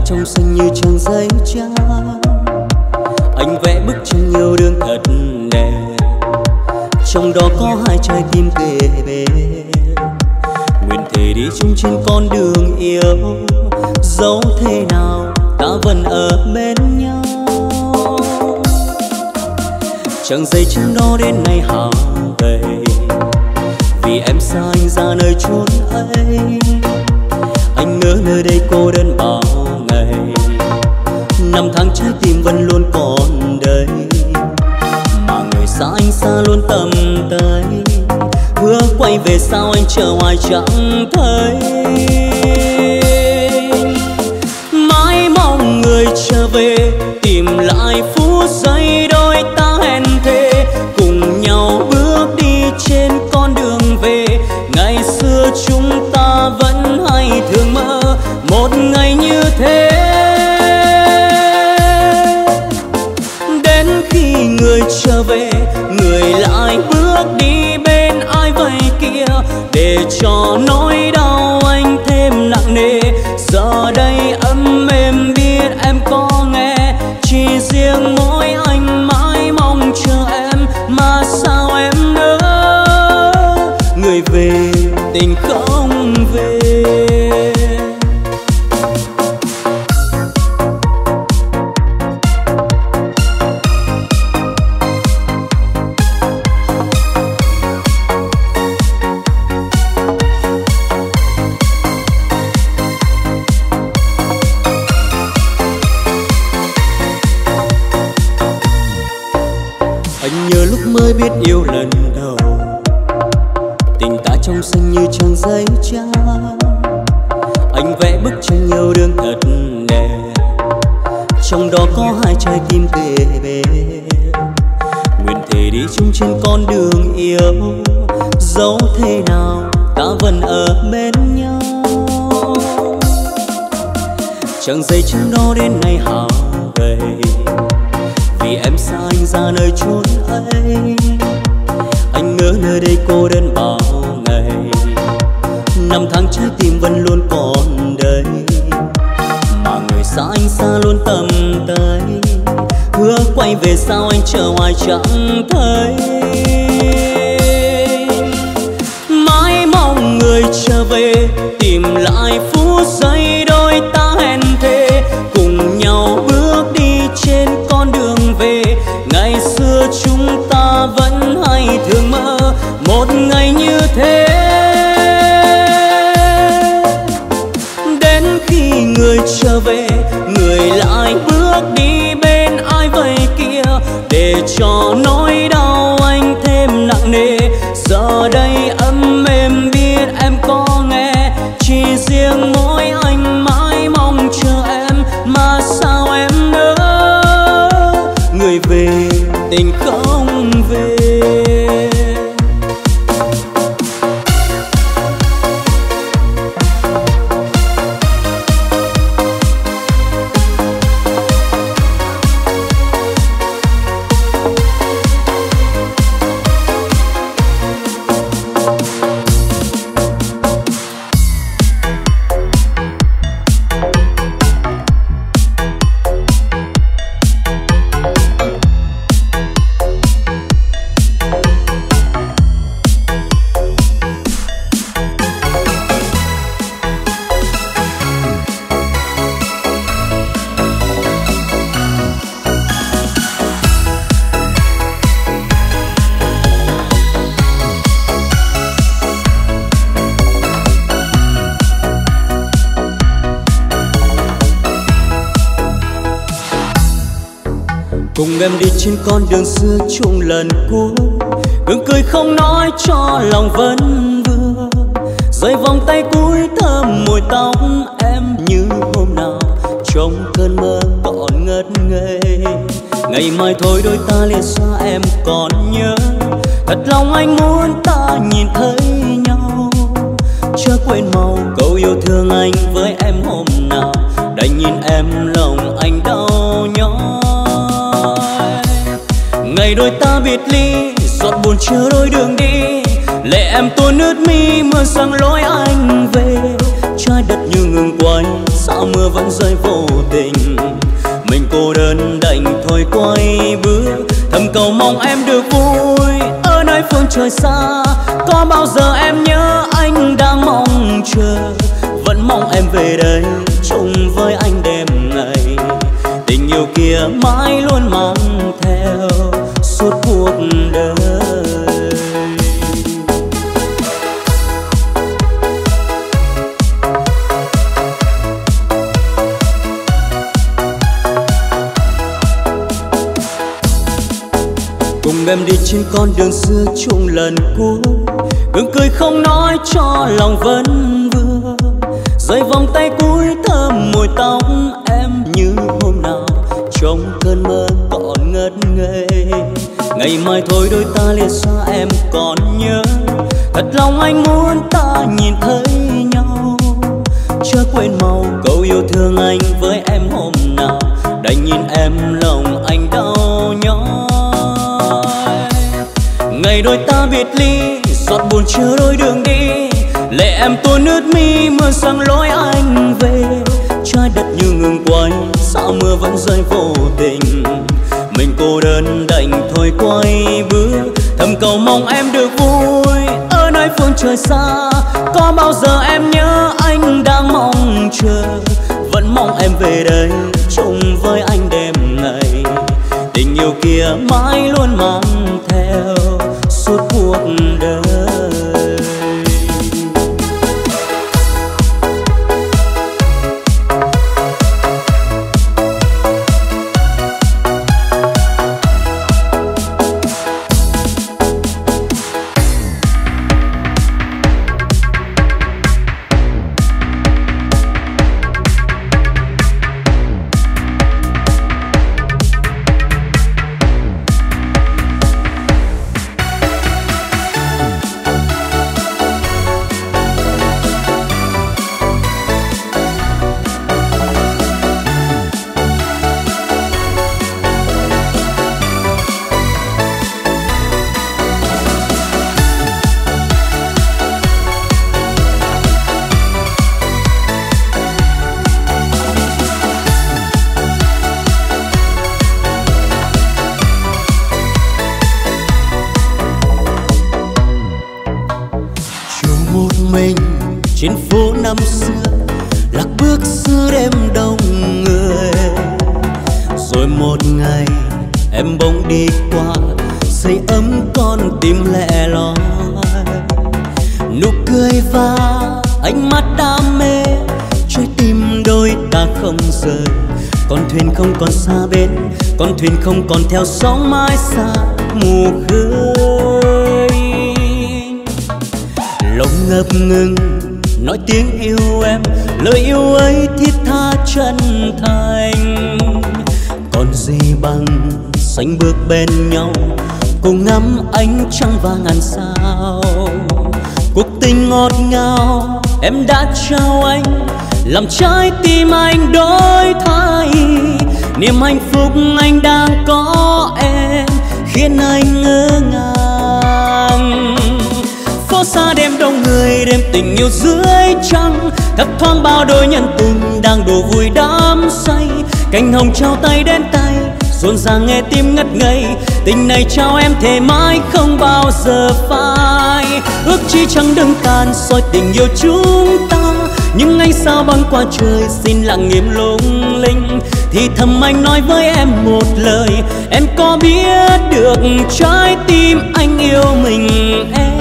trong xanh như trang giấy trắng. Anh vẽ bức tranh yêu đương thật đẹp, trong đó có hai trái tim kề bên. Nguyện thề đi chung trên con đường yêu, dẫu thế nào ta vẫn ở bên nhau. Trang giấy trắng đó đến nay hao gầy, vì em xa anh ra nơi chốn ấy. Anh ngỡ nơi đây cô đơn bao ngày, năm tháng trái tim vẫn luôn còn đây. Mà người xa anh xa luôn tầm tay, hứa quay về sao anh chờ hoài chẳng thấy. Mãi mong người trở về, tìm lại phút giây đôi ta hẹn thề, cùng nhau bước đi trên con đường về. Ngày xưa chúng ta vẫn hay thường mơ một ngày như thế. Đến khi người trở về, người lại bước đi bên ai vậy kia, để cho nỗi đau anh thêm nặng nề. Giờ đây ấm êm biết em có nghe, chỉ riêng mỗi anh mãi mong chờ em. Mà sao em ngỡ người về tình không về. Anh nhớ lúc mới biết yêu lần đầu, tình ta trong xanh như trang giấy trắng. Anh vẽ bức tranh yêu đương thật đẹp, trong đó có hai trái tim kề bên. Nguyện thề đi chung trên con đường yêu, dẫu thế nào ta vẫn ở bên nhau. Trang giấy trắng đó đến nay hao gầy, vì em xa anh ra nơi chốn ấy. Anh ngỡ nơi đây cô đơn bao ngày, năm tháng trái tim vẫn luôn còn đây. Mà người xa anh xa luôn tầm tay, hứa quay về sao anh chờ hoài chẳng thấy. Mãi mong người trở về, tìm lại phút giây đôi ta hẹn thề, cùng nhau bước đi trên con đường về. Ngày xưa chúng ta vẫn hay thường mơ một ngày như thế. Đến khi người trở về, người lại bước đi bên ai vậy kia, để cho nỗi đau anh thêm nặng nề. Giờ đây ấm êm biết em có nghe, chỉ riêng mỗi anh mãi mong chờ em. Mà sao em ngỡ người về tình không về. Cùng em đi trên con đường xưa chung lần cuối, gương cười không nói cho lòng vẫn vương. Rơi vòng tay cuối thơm mùi tóc em như hôm nào trong cơn mơ còn ngất ngây. Ngày mai thôi đôi ta liền xa em còn nhớ, thật lòng anh muốn ta nhìn thấy nhau. Chớ quên mau câu yêu thương anh với em hôm nào, đành nhìn em lòng anh đau nhói. Ngày đôi ta biệt ly, giọt buồn chờ đôi đường đi, lệ em tuôn ướt mi mưa răng lối anh về. Trái đất như ngừng quay, sao sao mưa vẫn rơi vô tình. Mình cô đơn đành thôi quay bước, thầm cầu mong em được vui ở nơi phương trời xa. Có bao giờ em nhớ anh đang mong chờ, vẫn mong em về đây chung với anh đêm ngày. Tình yêu kia mãi luôn mang theo suốt cuộc đời. Cùng em đi trên con đường xưa chung lần cuối, gượng cười không nói cho lòng vẫn vương. Rơi vòng tay cuối thơm mùi tóc em như hôm nào trong cơn mơ còn ngất ngây. Ngày mai thôi đôi ta lìa xa em còn nhớ, thật lòng anh muốn ta nhìn thấy nhau. Chớ quên mau câu yêu thương anh với em hôm nào, đành nhìn em lòng anh đau nhói. Ngày đôi ta biệt ly giọt buồn chưa đôi đường đi, lệ em tuôn ướt mi mưa sang lối anh về. Trái đất như ngừng quay sao mưa vẫn rơi vô tình. Mình cô đơn đành thôi quay bước, thầm cầu mong em được vui ở nơi phương trời xa. Có bao giờ em nhớ anh đang mong chờ, vẫn mong em về đây chung với anh đêm ngày. Tình yêu kia mãi luôn mang theo suốt cuộc đời. Trên phố năm xưa lạc bước giữa đêm đông người, rồi một ngày em bỗng đi qua sưởi ấm con tim lẻ loi. Nụ cười và ánh mắt đam mê, trái tim đôi ta không rời. Con thuyền không còn xa bên, con thuyền không còn theo sóng mãi xa mù khơi. Lòng ngập ngừng nói tiếng yêu em, lời yêu ấy thiết tha chân thành. Còn gì bằng sánh bước bên nhau, cùng ngắm ánh trăng và ngàn sao. Cuộc tình ngọt ngào em đã trao anh, làm trái tim anh đổi thay. Niềm hạnh phúc anh đang có em khiến anh ngỡ ngàng. Phố xa đêm đông người, đêm tình yêu dưới trăng, thấp thoáng bao đôi nhân tình đang đùa vui đắm say. Cành hồng trao tay đến tay, rộn ràng nghe tim ngất ngây. Tình này trao em thề mãi không bao giờ phai. Ước chi chẳng đừng tàn soi tình yêu chúng ta, nhưng anh sao băng qua trời xin lặng nghiêm lung linh. Thì thầm anh nói với em một lời, em có biết được trái tim anh yêu mình em.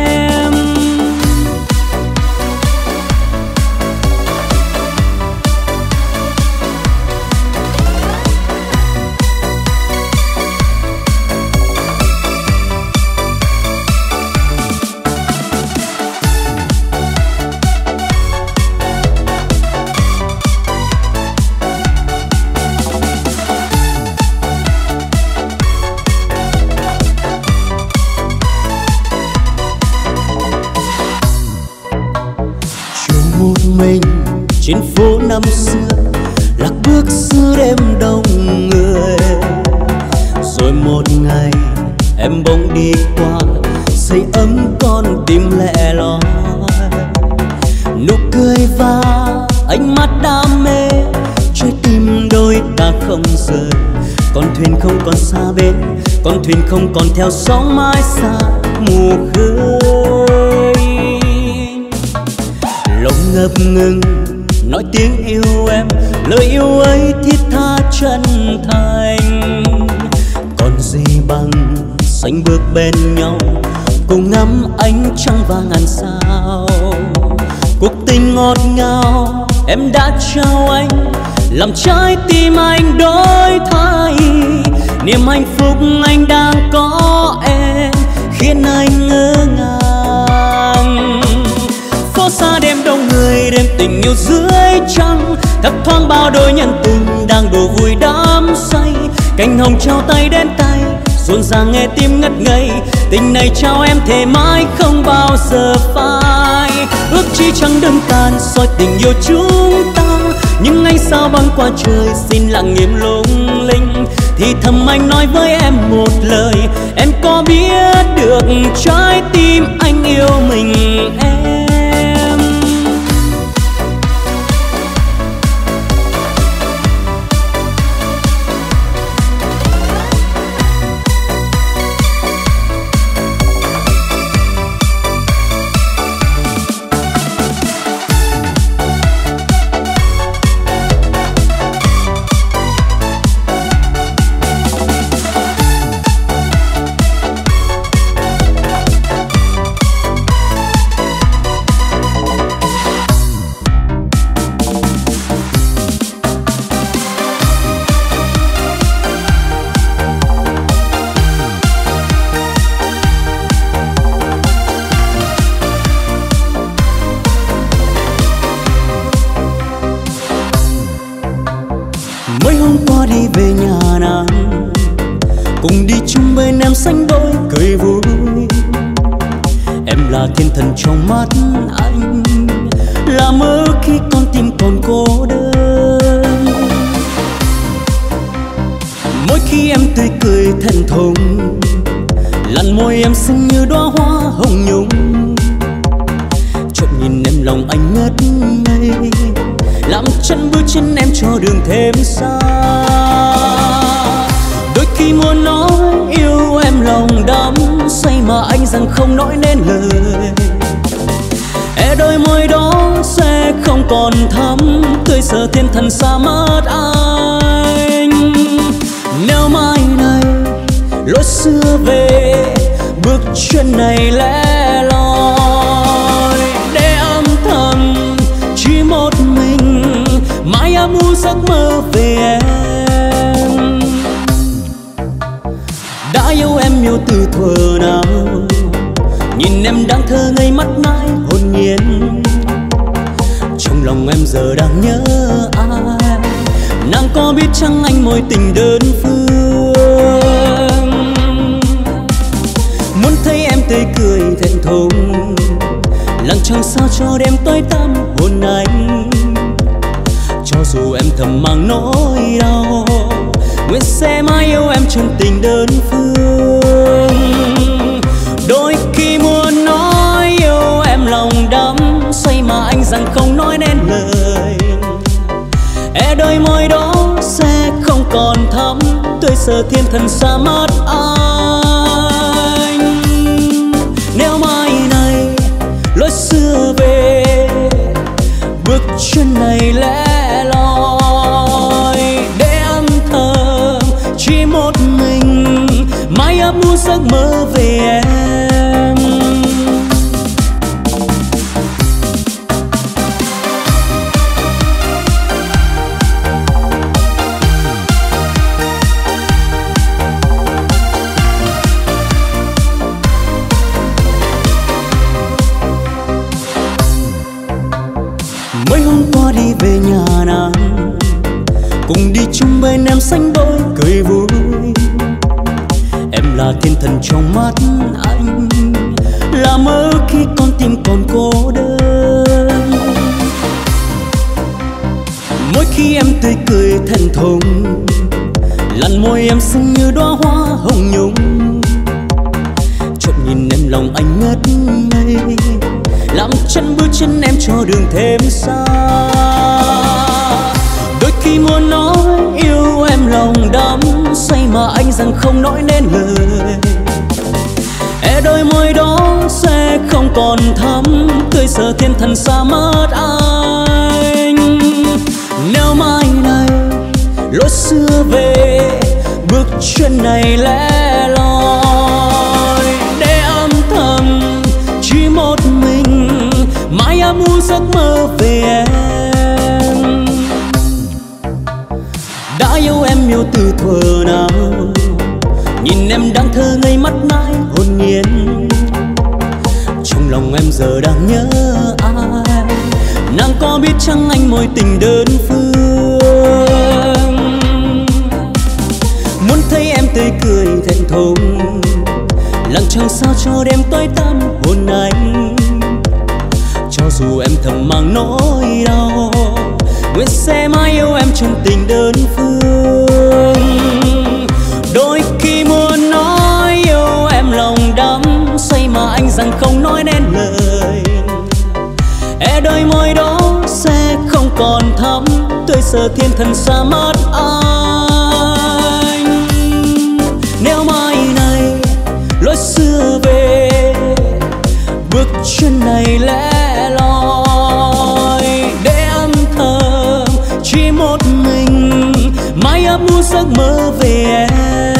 Mình trên phố năm xưa lạc bước giữa đêm đông người, rồi một ngày em bỗng đi qua sưởi ấm con tim lẻ loi. Nụ cười và ánh mắt đam mê, trái tim đôi ta không rời. Con thuyền không còn xa bên, con thuyền không còn theo sóng mãi xa mùa khơi. Lòng ngập ngừng nói tiếng yêu em, lời yêu ấy thiết tha chân thành. Còn gì bằng sánh bước bên nhau, cùng ngắm ánh trăng và ngàn sao. Cuộc tình ngọt ngào em đã trao anh, làm trái tim anh đổi thay. Niềm hạnh phúc anh đang có em khiến anh ngỡ ngàng. Phố xa đêm đông người, đêm tình yêu dưới trăng, thấp thoáng bao đôi nhân tình đang đùa vui đắm say. Cành hồng trao tay đến tay, rộn ràng nghe tim ngất ngây. Tình này trao em thề mãi không bao giờ phai. Ước chi chẳng đơn tàn soi tình yêu chúng ta, nhưng anh sao băng qua trời xin lặng im lung linh. Thì thầm anh nói với em một lời, em có biết được trái tim anh yêu mình em. Xanh đôi cười vui, em là thiên thần trong mắt anh, là mơ khi con tim còn cô đơn. Mỗi khi em tươi cười thân thùng, làn môi em xinh như đóa hoa hồng nhung. Trộm nhìn em lòng anh ngất ngây, làm chân bước chân em cho đường thêm xa. Đôi khi muốn nói yêu em lòng đắm say mà anh rằng không nói nên lời. E đôi môi đó sẽ không còn thắm tươi giờ thiên thần xa mất anh. Nếu mai này lối xưa về, bước chân này lẻ loi để âm thầm chỉ một mình mãi âm u giấc mơ về em. Đã yêu em yêu từ thuở nào, nhìn em đang thơ ngây mắt mãi hồn nhiên. Trong lòng em giờ đang nhớ ai, nàng có biết chăng anh mối tình đơn phương. Muốn thấy em tươi cười thẹn thùng, lặng chẳng sao cho đêm tối tăm hồn anh. Cho dù em thầm mang nỗi đau, nguyện sẽ mãi yêu em trong tình đơn phương. Đôi khi muốn nói yêu em lòng đắm say mà anh rằng không nói nên lời. E đôi môi đó sẽ không còn thắm tươi giờ thiên thần xa mất anh. Nếu mai này lối xưa về, bước chân này lẻ loi để âm thầm chỉ một mình mãi ấp ủ giấc mơ về em. Mấy hôm qua đi về nhà nàng, cùng đi chung bên em xanh đôi cười vui. Em là thiên thần trong mắt anh, là mơ khi con tim còn cô đơn. Mỗi khi em tươi cười thân thùng, làn môi em xinh như đóa hoa hồng nhung. Trộm nhìn em lòng anh ngất ngây, làm chân bước chân em cho đường thêm xa. khi muốn nói yêu em lòng đắm say mà anh rằng không nói nên lời. Đôi môi đó sẽ không còn thắm tươi giờ thiên thần xa mất anh. Nếu mai này lối xưa về bước chân này lẻ loi để âm thầm chỉ một mình mãi em muốn giấc mơ về em. Đã yêu em yêu từ thuở nào nhìn em đang thơ ngây mắt mãi hồn nhiên. Trong lòng em giờ đang nhớ ai, nàng có biết chăng anh mối tình đơn phương. Muốn thấy em tươi cười thẹn thùng lặng chẳng sao cho đêm tối tăm hồn anh. Cho dù em thầm mang nỗi đau nguyện sẽ mãi yêu em trong tình đơn phương. Đôi khi muốn nói yêu em lòng đắm say mà anh rằng không nói nên lời. Đôi môi đó sẽ không còn thắm tươi giờ thiên thần xa mất anh. Nếu mai này lối xưa về bước chân này lẻ loi để âm thầm chỉ một mình mãi ấp ủ giấc mơ về em.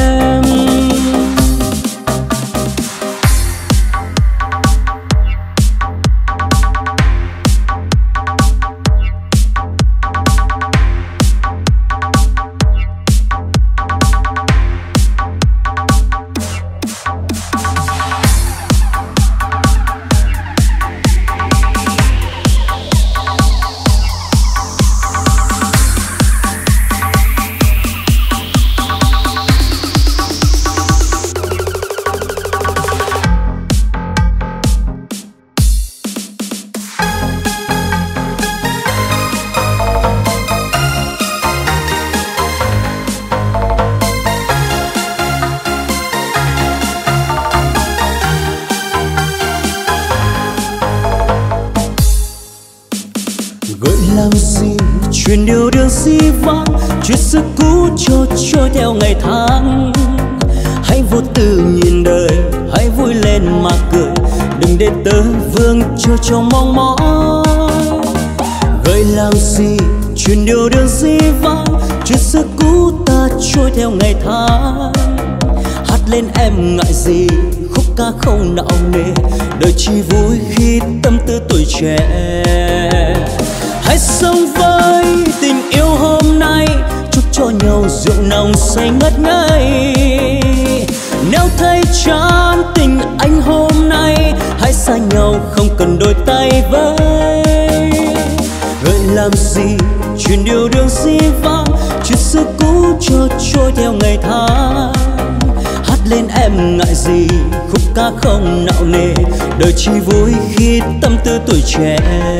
Chuyện điều đường si vắng, chuyện xưa cũ trôi theo ngày tháng. Hãy vô tư nhìn đời, hãy vui lên mà cười, đừng để tơ vương chờ trong mong mỏi. Gợi làm gì chuyện điều đường si vắng, chuyện xưa cũ ta trôi theo ngày tháng. Hát lên em ngại gì, khúc ca không nặng nề, đời chỉ vui khi tâm tư tuổi trẻ. Hãy sống với tình yêu hôm nay, chúc cho nhau rượu nồng say ngất ngây. Nếu thấy chán tình anh hôm nay, hãy xa nhau không cần đôi tay với. Gợi làm gì chuyện điều đường si vắng, chuyện xưa cũ trôi theo ngày tháng. Hát lên em ngại gì, khúc ca không nạo nề, đời chỉ vui khi tâm tư tuổi trẻ.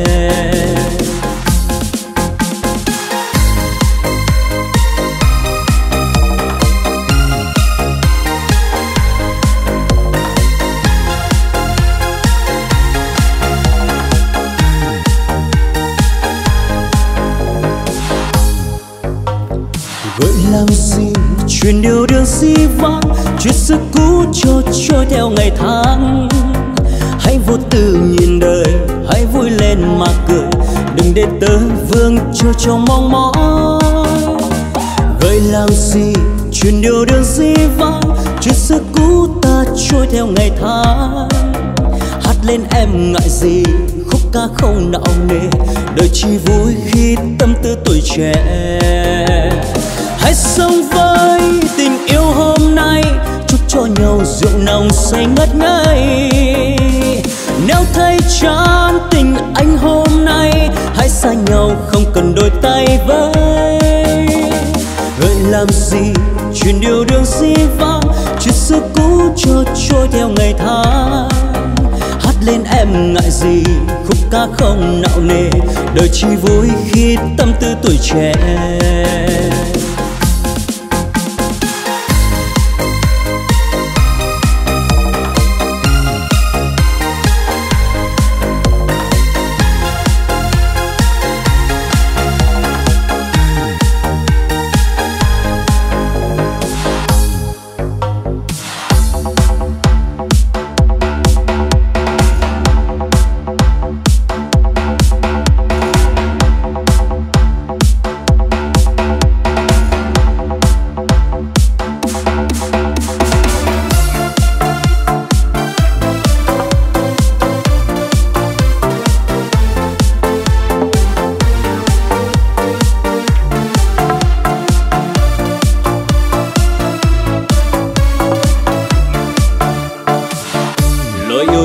Gợi làm gì chuyện điều đường si vắng, chuyện xưa cũ trôi theo ngày tháng. Hãy vô tư nhìn đời, hãy vui lên mà cười, đừng để tơ vương chờ trong mong mỏi. Gợi làm gì chuyện điều đường si vắng, chuyện xưa cũ ta trôi theo ngày tháng. Hát lên em ngại gì, khúc ca không nạo nề, đời chỉ vui khi tâm tư tuổi trẻ. Hãy sống với tình yêu hôm nay, chúc cho nhau rượu nồng say ngất ngây. Nếu thấy chán tình anh hôm nay, hãy xa nhau không cần đôi tay với. Gợi làm gì chuyện điều đường si vắng, chuyện xưa cũ trôi theo ngày tháng. Hát lên em ngại gì, khúc ca không nạo nề, đời chỉ vui khi tâm tư tuổi trẻ.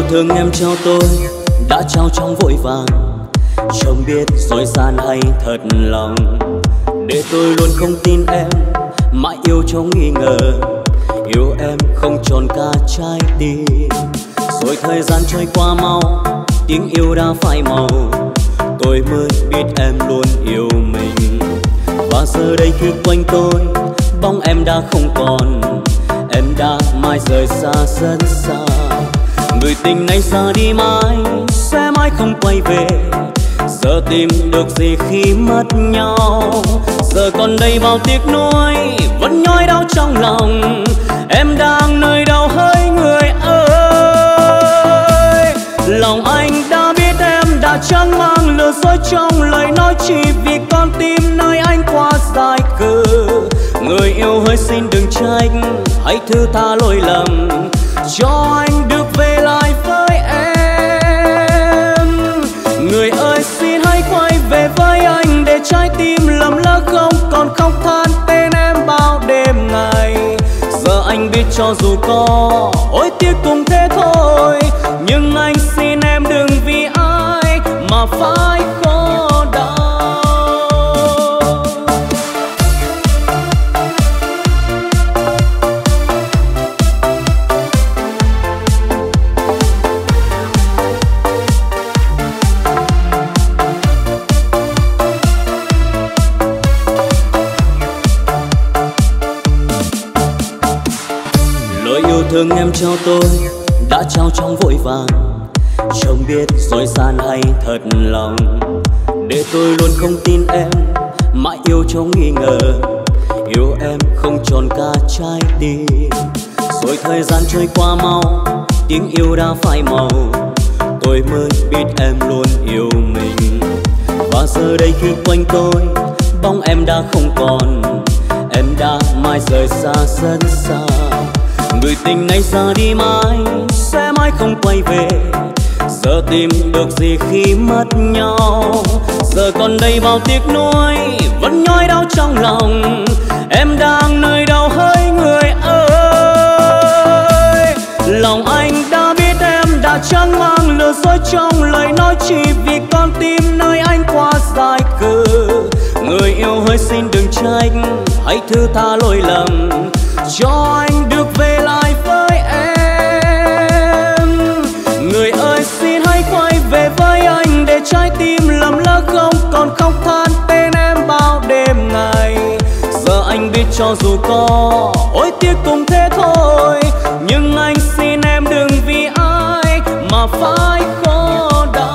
thương em trao tôi đã trao trong vội vàng, không biết dối gian hay thật lòng. Để tôi luôn không tin em, mãi yêu trong nghi ngờ, yêu em không tròn cả trái tim. Rồi thời gian trôi qua mau, tiếng yêu đã phai màu, tôi mới biết em luôn yêu mình. Và giờ đây khi quanh tôi, bóng em đã không còn, em đã mãi rời xa rất xa. Người tình này ra đi mãi, sẽ mãi không quay về. Giờ tìm được gì khi mất nhau, giờ còn đây bao tiếc nuối, vẫn nhói đau trong lòng. Em đang nơi đâu hỡi người ơi? Lòng anh đã biết em đã chẳng mang lừa dối trong lời nói, chỉ vì con tim nơi anh quá dài cừ. Người yêu hỡi xin đừng trách, hãy thứ tha lỗi lầm, cho anh được về lại với em. Người ơi xin hãy quay về với anh, để trái tim lầm lỡ không còn khóc than tên em bao đêm ngày. Giờ anh biết cho dù có hối tiếc cũng thế thôi, nhưng anh xin em đừng vì ai mà phải khổ đau. Thương em trao tôi đã trao trong vội vàng, không biết dối gian hay thật lòng. Để tôi luôn không tin em, mãi yêu trong nghi ngờ, yêu em không tròn cả trái tim. Rồi thời gian trôi qua mau, tiếng yêu đã phai màu, tôi mới biết em luôn yêu mình. Và giờ đây khi quanh tôi, bóng em đã không còn, em đã mãi rời xa rất xa. Người tình này ra đi mãi, sẽ mãi không quay về. Giờ tìm được gì khi mất nhau, giờ còn đây bao tiếc nuối, vẫn nhói đau trong lòng. Em đang nơi đâu hỡi người ơi? Lòng anh đã biết em đã chẳng mang lừa dối trong lời nói, chỉ vì con tim nơi anh quá dài cừ. Người yêu hỡi xin đừng trách, hãy thứ tha lỗi lầm, cho anh được về lại với em. Người ơi xin hãy quay về với anh, để trái tim lầm lỡ không còn khóc than tên em bao đêm ngày. Giờ anh biết cho dù có hối tiếc cũng thế thôi, nhưng anh xin em đừng vì ai mà phải khổ đau.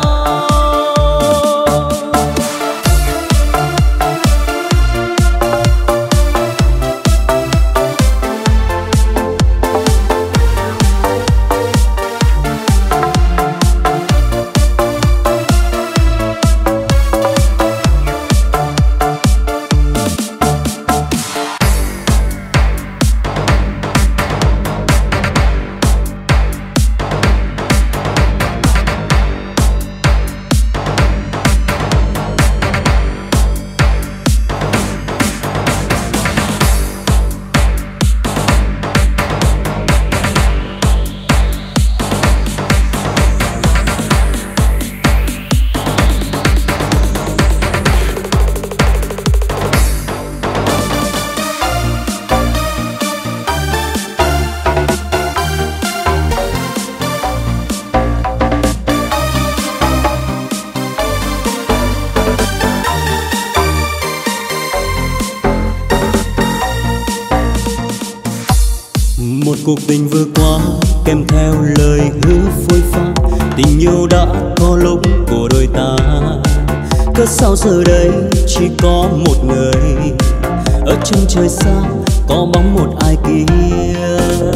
Cuộc tình vừa qua kèm theo lời hứa phôi pha, tình yêu đã có lúc của đôi ta. Cớ sao giờ đây chỉ có một người, ở chân trời xa có bóng một ai kia.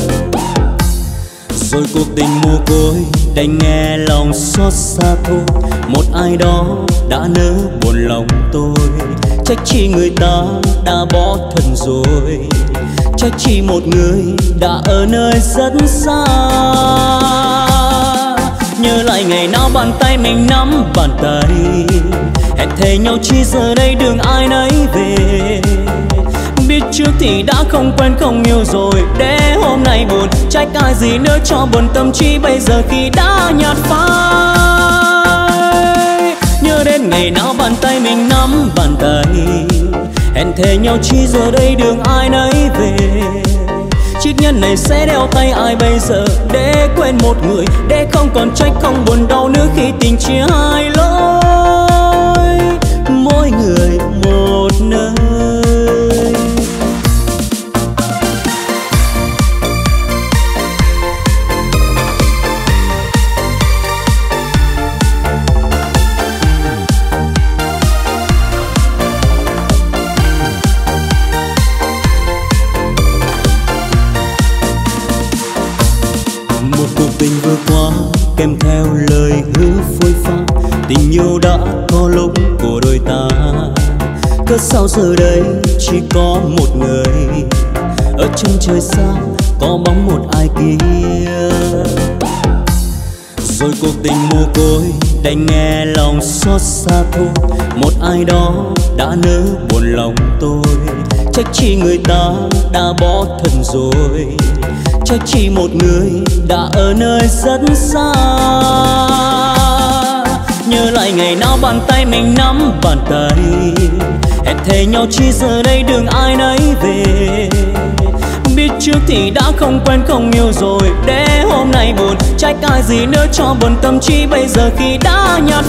Rồi cuộc tình mồ côi đành nghe lòng xót xa thôi, một ai đó đã nỡ buồn lòng tôi. Trách chi người ta đã bỏ thân rồi, trách chi một người đã ở nơi rất xa. Nhớ lại ngày nào bàn tay mình nắm bàn tay, hẹn thề nhau chi giờ đây đường ai nấy về. Biết trước thì đã không quen không yêu rồi, để hôm nay buồn trách ai gì nữa cho buồn tâm trí bây giờ khi đã nhạt phai. Nhớ đến ngày nào bàn tay mình nắm bàn tay, hẹn thề nhau chi giờ đây đường ai nấy về. Chiếc nhẫn này sẽ đeo tay ai bây giờ, để quên một người, để không còn trách không buồn đau nữa khi tình chia hai lối, mỗi người một nơi. Tình vừa qua kèm theo lời hứa phôi pha, tình yêu đã có lúc của đôi ta. Cớ sao giờ đây chỉ có một người, ở chân trời xa có bóng một ai kia. Rồi cuộc tình mồ côi đành nghe lòng xót xa thôi, một ai đó đã nỡ buồn lòng tôi. Trách chi người ta đã bỏ thân rồi, trách chi một người đã ở nơi rất xa. Nhớ lại ngày nào bàn tay mình nắm bàn tay, hẹn thề nhau chi giờ đây đường ai nấy về. Biết trước thì đã không quen không yêu rồi, để hôm nay buồn trách ai gì nữa cho buồn tâm trí bây giờ khi đã nhạt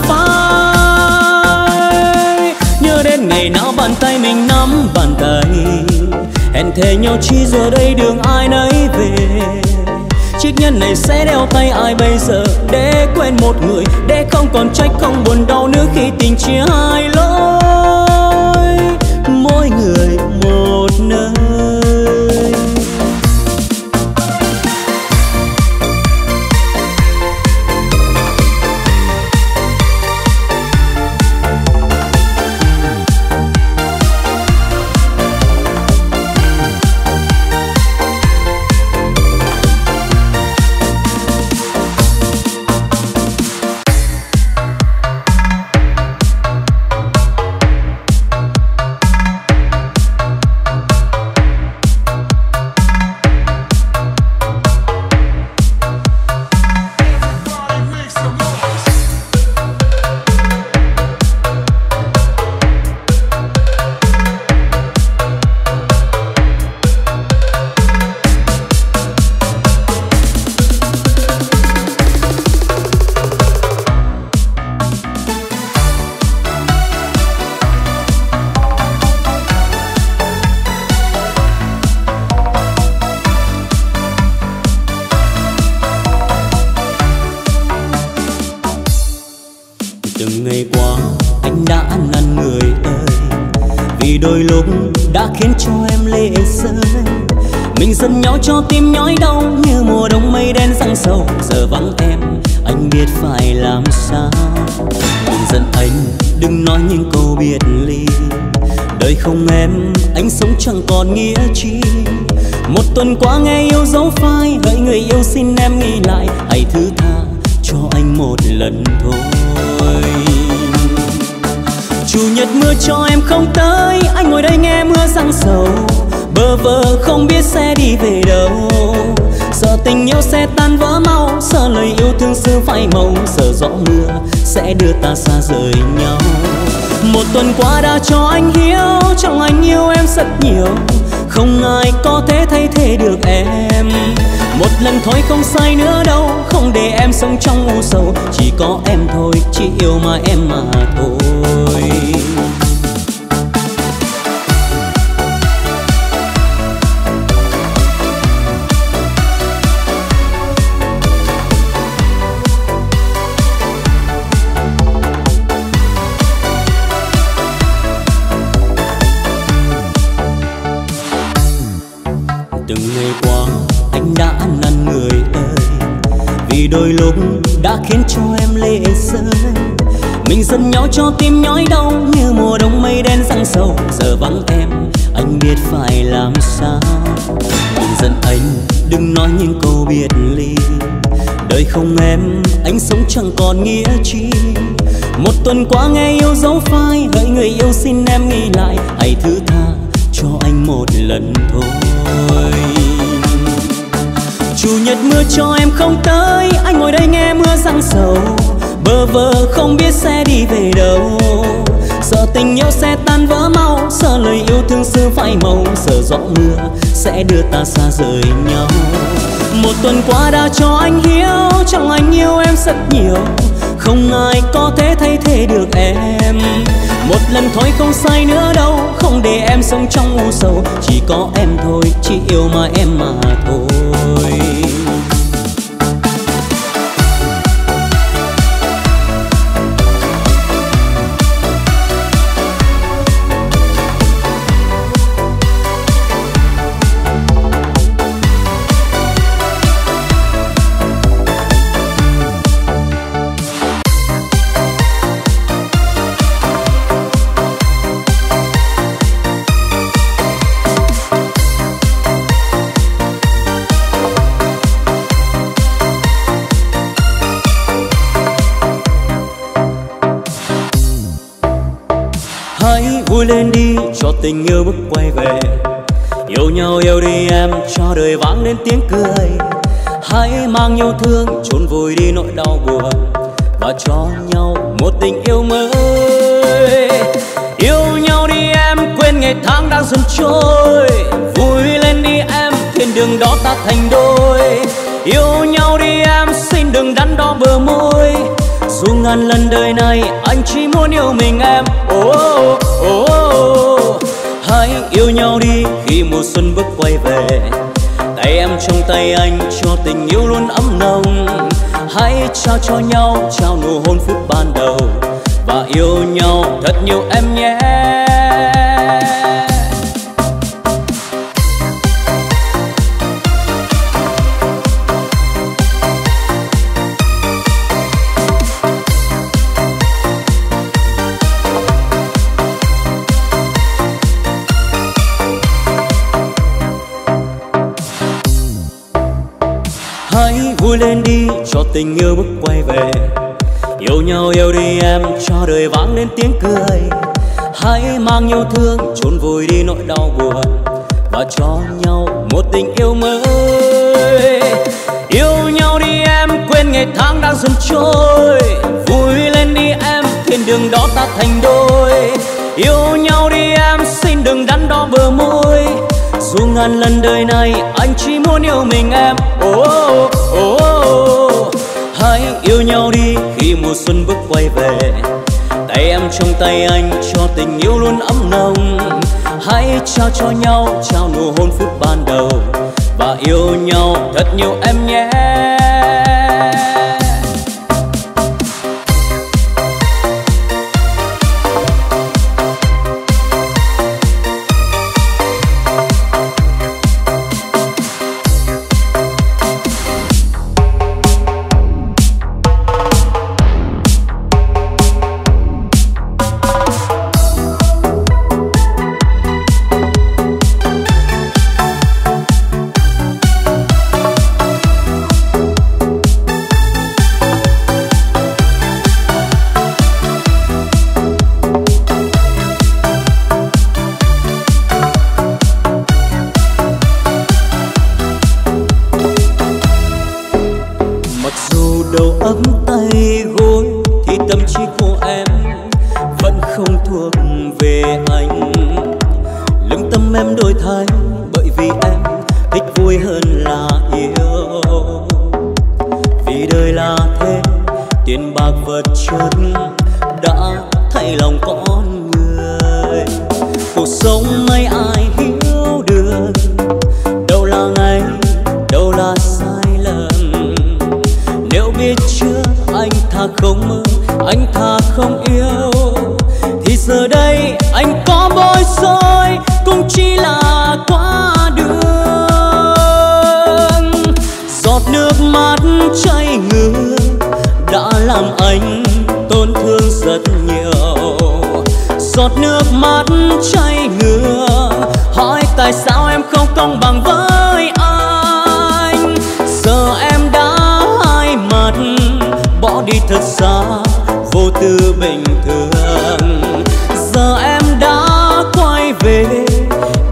phai. Nhớ đến ngày nào bàn tay mình nắm bàn tay, hẹn thề nhau chi giờ đây đường ai nấy về. Chiếc nhẫn này sẽ đeo tay ai bây giờ, để quên một người, để không còn trách không buồn đau nữa khi tình chia hai lối, mỗi người một nơi. Đôi lúc đã khiến cho em lệ rơi, mình giận nhau cho tim nhói đau như mùa đông mây đen giăng sầu. Giờ vắng em, anh biết phải làm sao. Đừng giận anh, đừng nói những câu biệt ly. Đời không em, anh sống chẳng còn nghĩa chi. Một tuần qua nghe yêu dấu phai, hỡi người yêu xin em nghĩ lại, hãy thứ tha cho anh một lần thôi. Chủ nhật mưa cho em không tới, anh ngồi đây nghe mưa giăng sầu. Bơ vơ không biết sẽ đi về đâu, sợ tình yêu sẽ tan vỡ mau, sợ lời yêu thương xưa phai màu, sợ gió mưa sẽ đưa ta xa rời nhau. Một tuần qua đã cho anh hiểu, trong anh yêu em rất nhiều, không ai có thể thay thế được em. Một lần thôi không sai nữa đâu, không để em sống trong u sầu, chỉ có em thôi, chỉ yêu mà em mà thôi. Từng ngày qua anh đã năn người ơi, vì đôi lúc đã khiến cho em lệ rơi. Mình giận nhau cho tim nhói đau như mùa đông mây đen giăng sầu. Giờ vắng em, anh biết phải làm sao. Đừng giận anh, đừng nói những câu biệt ly. Đời không em, anh sống chẳng còn nghĩa chi. Một tuần qua nghe yêu dấu phai, hỡi người yêu xin em nghĩ lại, hãy thứ tha cho anh một lần thôi. Chủ nhật mưa cho em không tới, anh ngồi đây nghe mưa giăng sầu, bơ vơ không biết sẽ đi về đâu. Sợ tình yêu sẽ tan vỡ mau, sợ lời yêu thương xưa phai màu, sợ gió mưa sẽ đưa ta xa rời nhau. Một tuần qua đã cho anh hiểu, trong anh yêu em rất nhiều, không ai có thể thay thế được em. Một lần thôi không sai nữa đâu, không để em sống trong u sầu, chỉ có em thôi, chỉ yêu mà em mà thôi. Vui lên đi cho tình yêu bước quay về, yêu nhau yêu đi em cho đời vang lên tiếng cười. Hãy mang yêu thương chôn vùi đi nỗi đau buồn và cho nhau một tình yêu mới. Yêu nhau đi em, quên ngày tháng đang dần trôi, vui lên đi em, thiên đường đó ta thành đôi. Yêu nhau đi em, xin đừng đắn đo bờ môi, dù ngàn lần đời này anh chỉ muốn yêu mình em. Oh, oh, oh. Hãy yêu nhau đi khi mùa xuân bước quay về, tay em trong tay anh cho tình yêu luôn ấm nồng. Hãy trao cho nhau, trao nụ hôn phút ban đầu và yêu nhau thật nhiều em nhé. Vui lên đi cho tình yêu bước quay về, yêu nhau yêu đi em cho đời vang lên tiếng cười. Hãy mang yêu thương chôn vùi đi nỗi đau buồn và cho nhau một tình yêu mới. Yêu nhau đi em, quên ngày tháng đang dần trôi, vui lên đi em, thiên đường đó ta thành đôi. Yêu nhau đi em, xin đừng đắn đo bờ môi, dù ngàn lần đời này anh chỉ muốn yêu mình em. Oh, oh, oh. Hãy yêu nhau đi khi mùa xuân bước quay về, tay em trong tay anh cho tình yêu luôn ấm nồng. Hãy trao cho nhau, trao nụ hôn phút ban đầu và yêu nhau thật nhiều em nhé.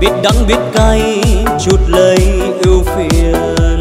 biết đắng biết cay chút lấy ưu phiền.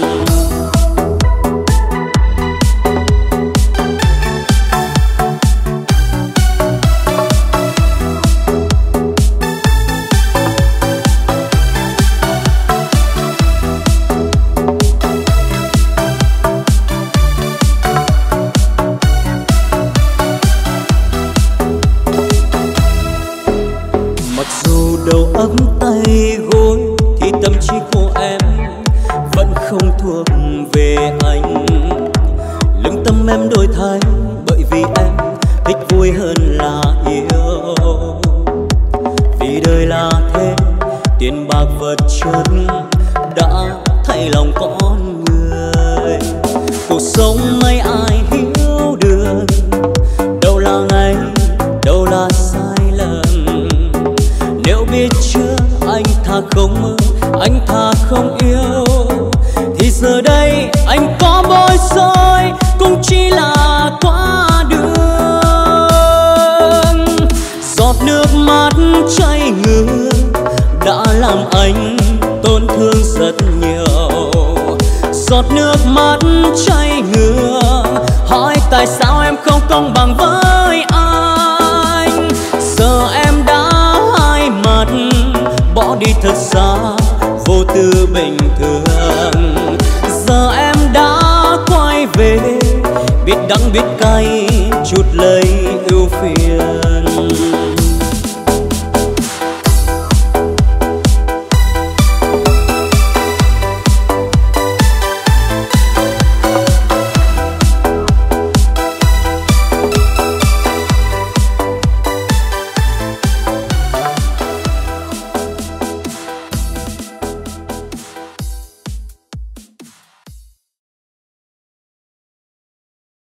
Đầu ấm tay gối thì tâm trí của em vẫn không thuộc về anh. Lương tâm em đổi thay bởi vì em thích vui hơn là yêu. Vì đời là thế, tiền bạc vật chất đã thay lòng con người. Cuộc sống mấy ai hiểu được, đâu là ngày, đâu là sai lầm. Nếu biết chưa anh thà không mơ, anh thà không yêu, thì giờ đây anh có bối rối cũng chỉ là qua đường. Giọt nước mắt chảy ngược đã làm anh tổn thương rất nhiều. Giọt nước mắt chảy ngược hỏi tại sao em không công bằng với anh. Giờ em đã mặt bỏ đi thật xa, vô tư bình thường. Giờ em đã quay về, biết đắng biết cay chút lấy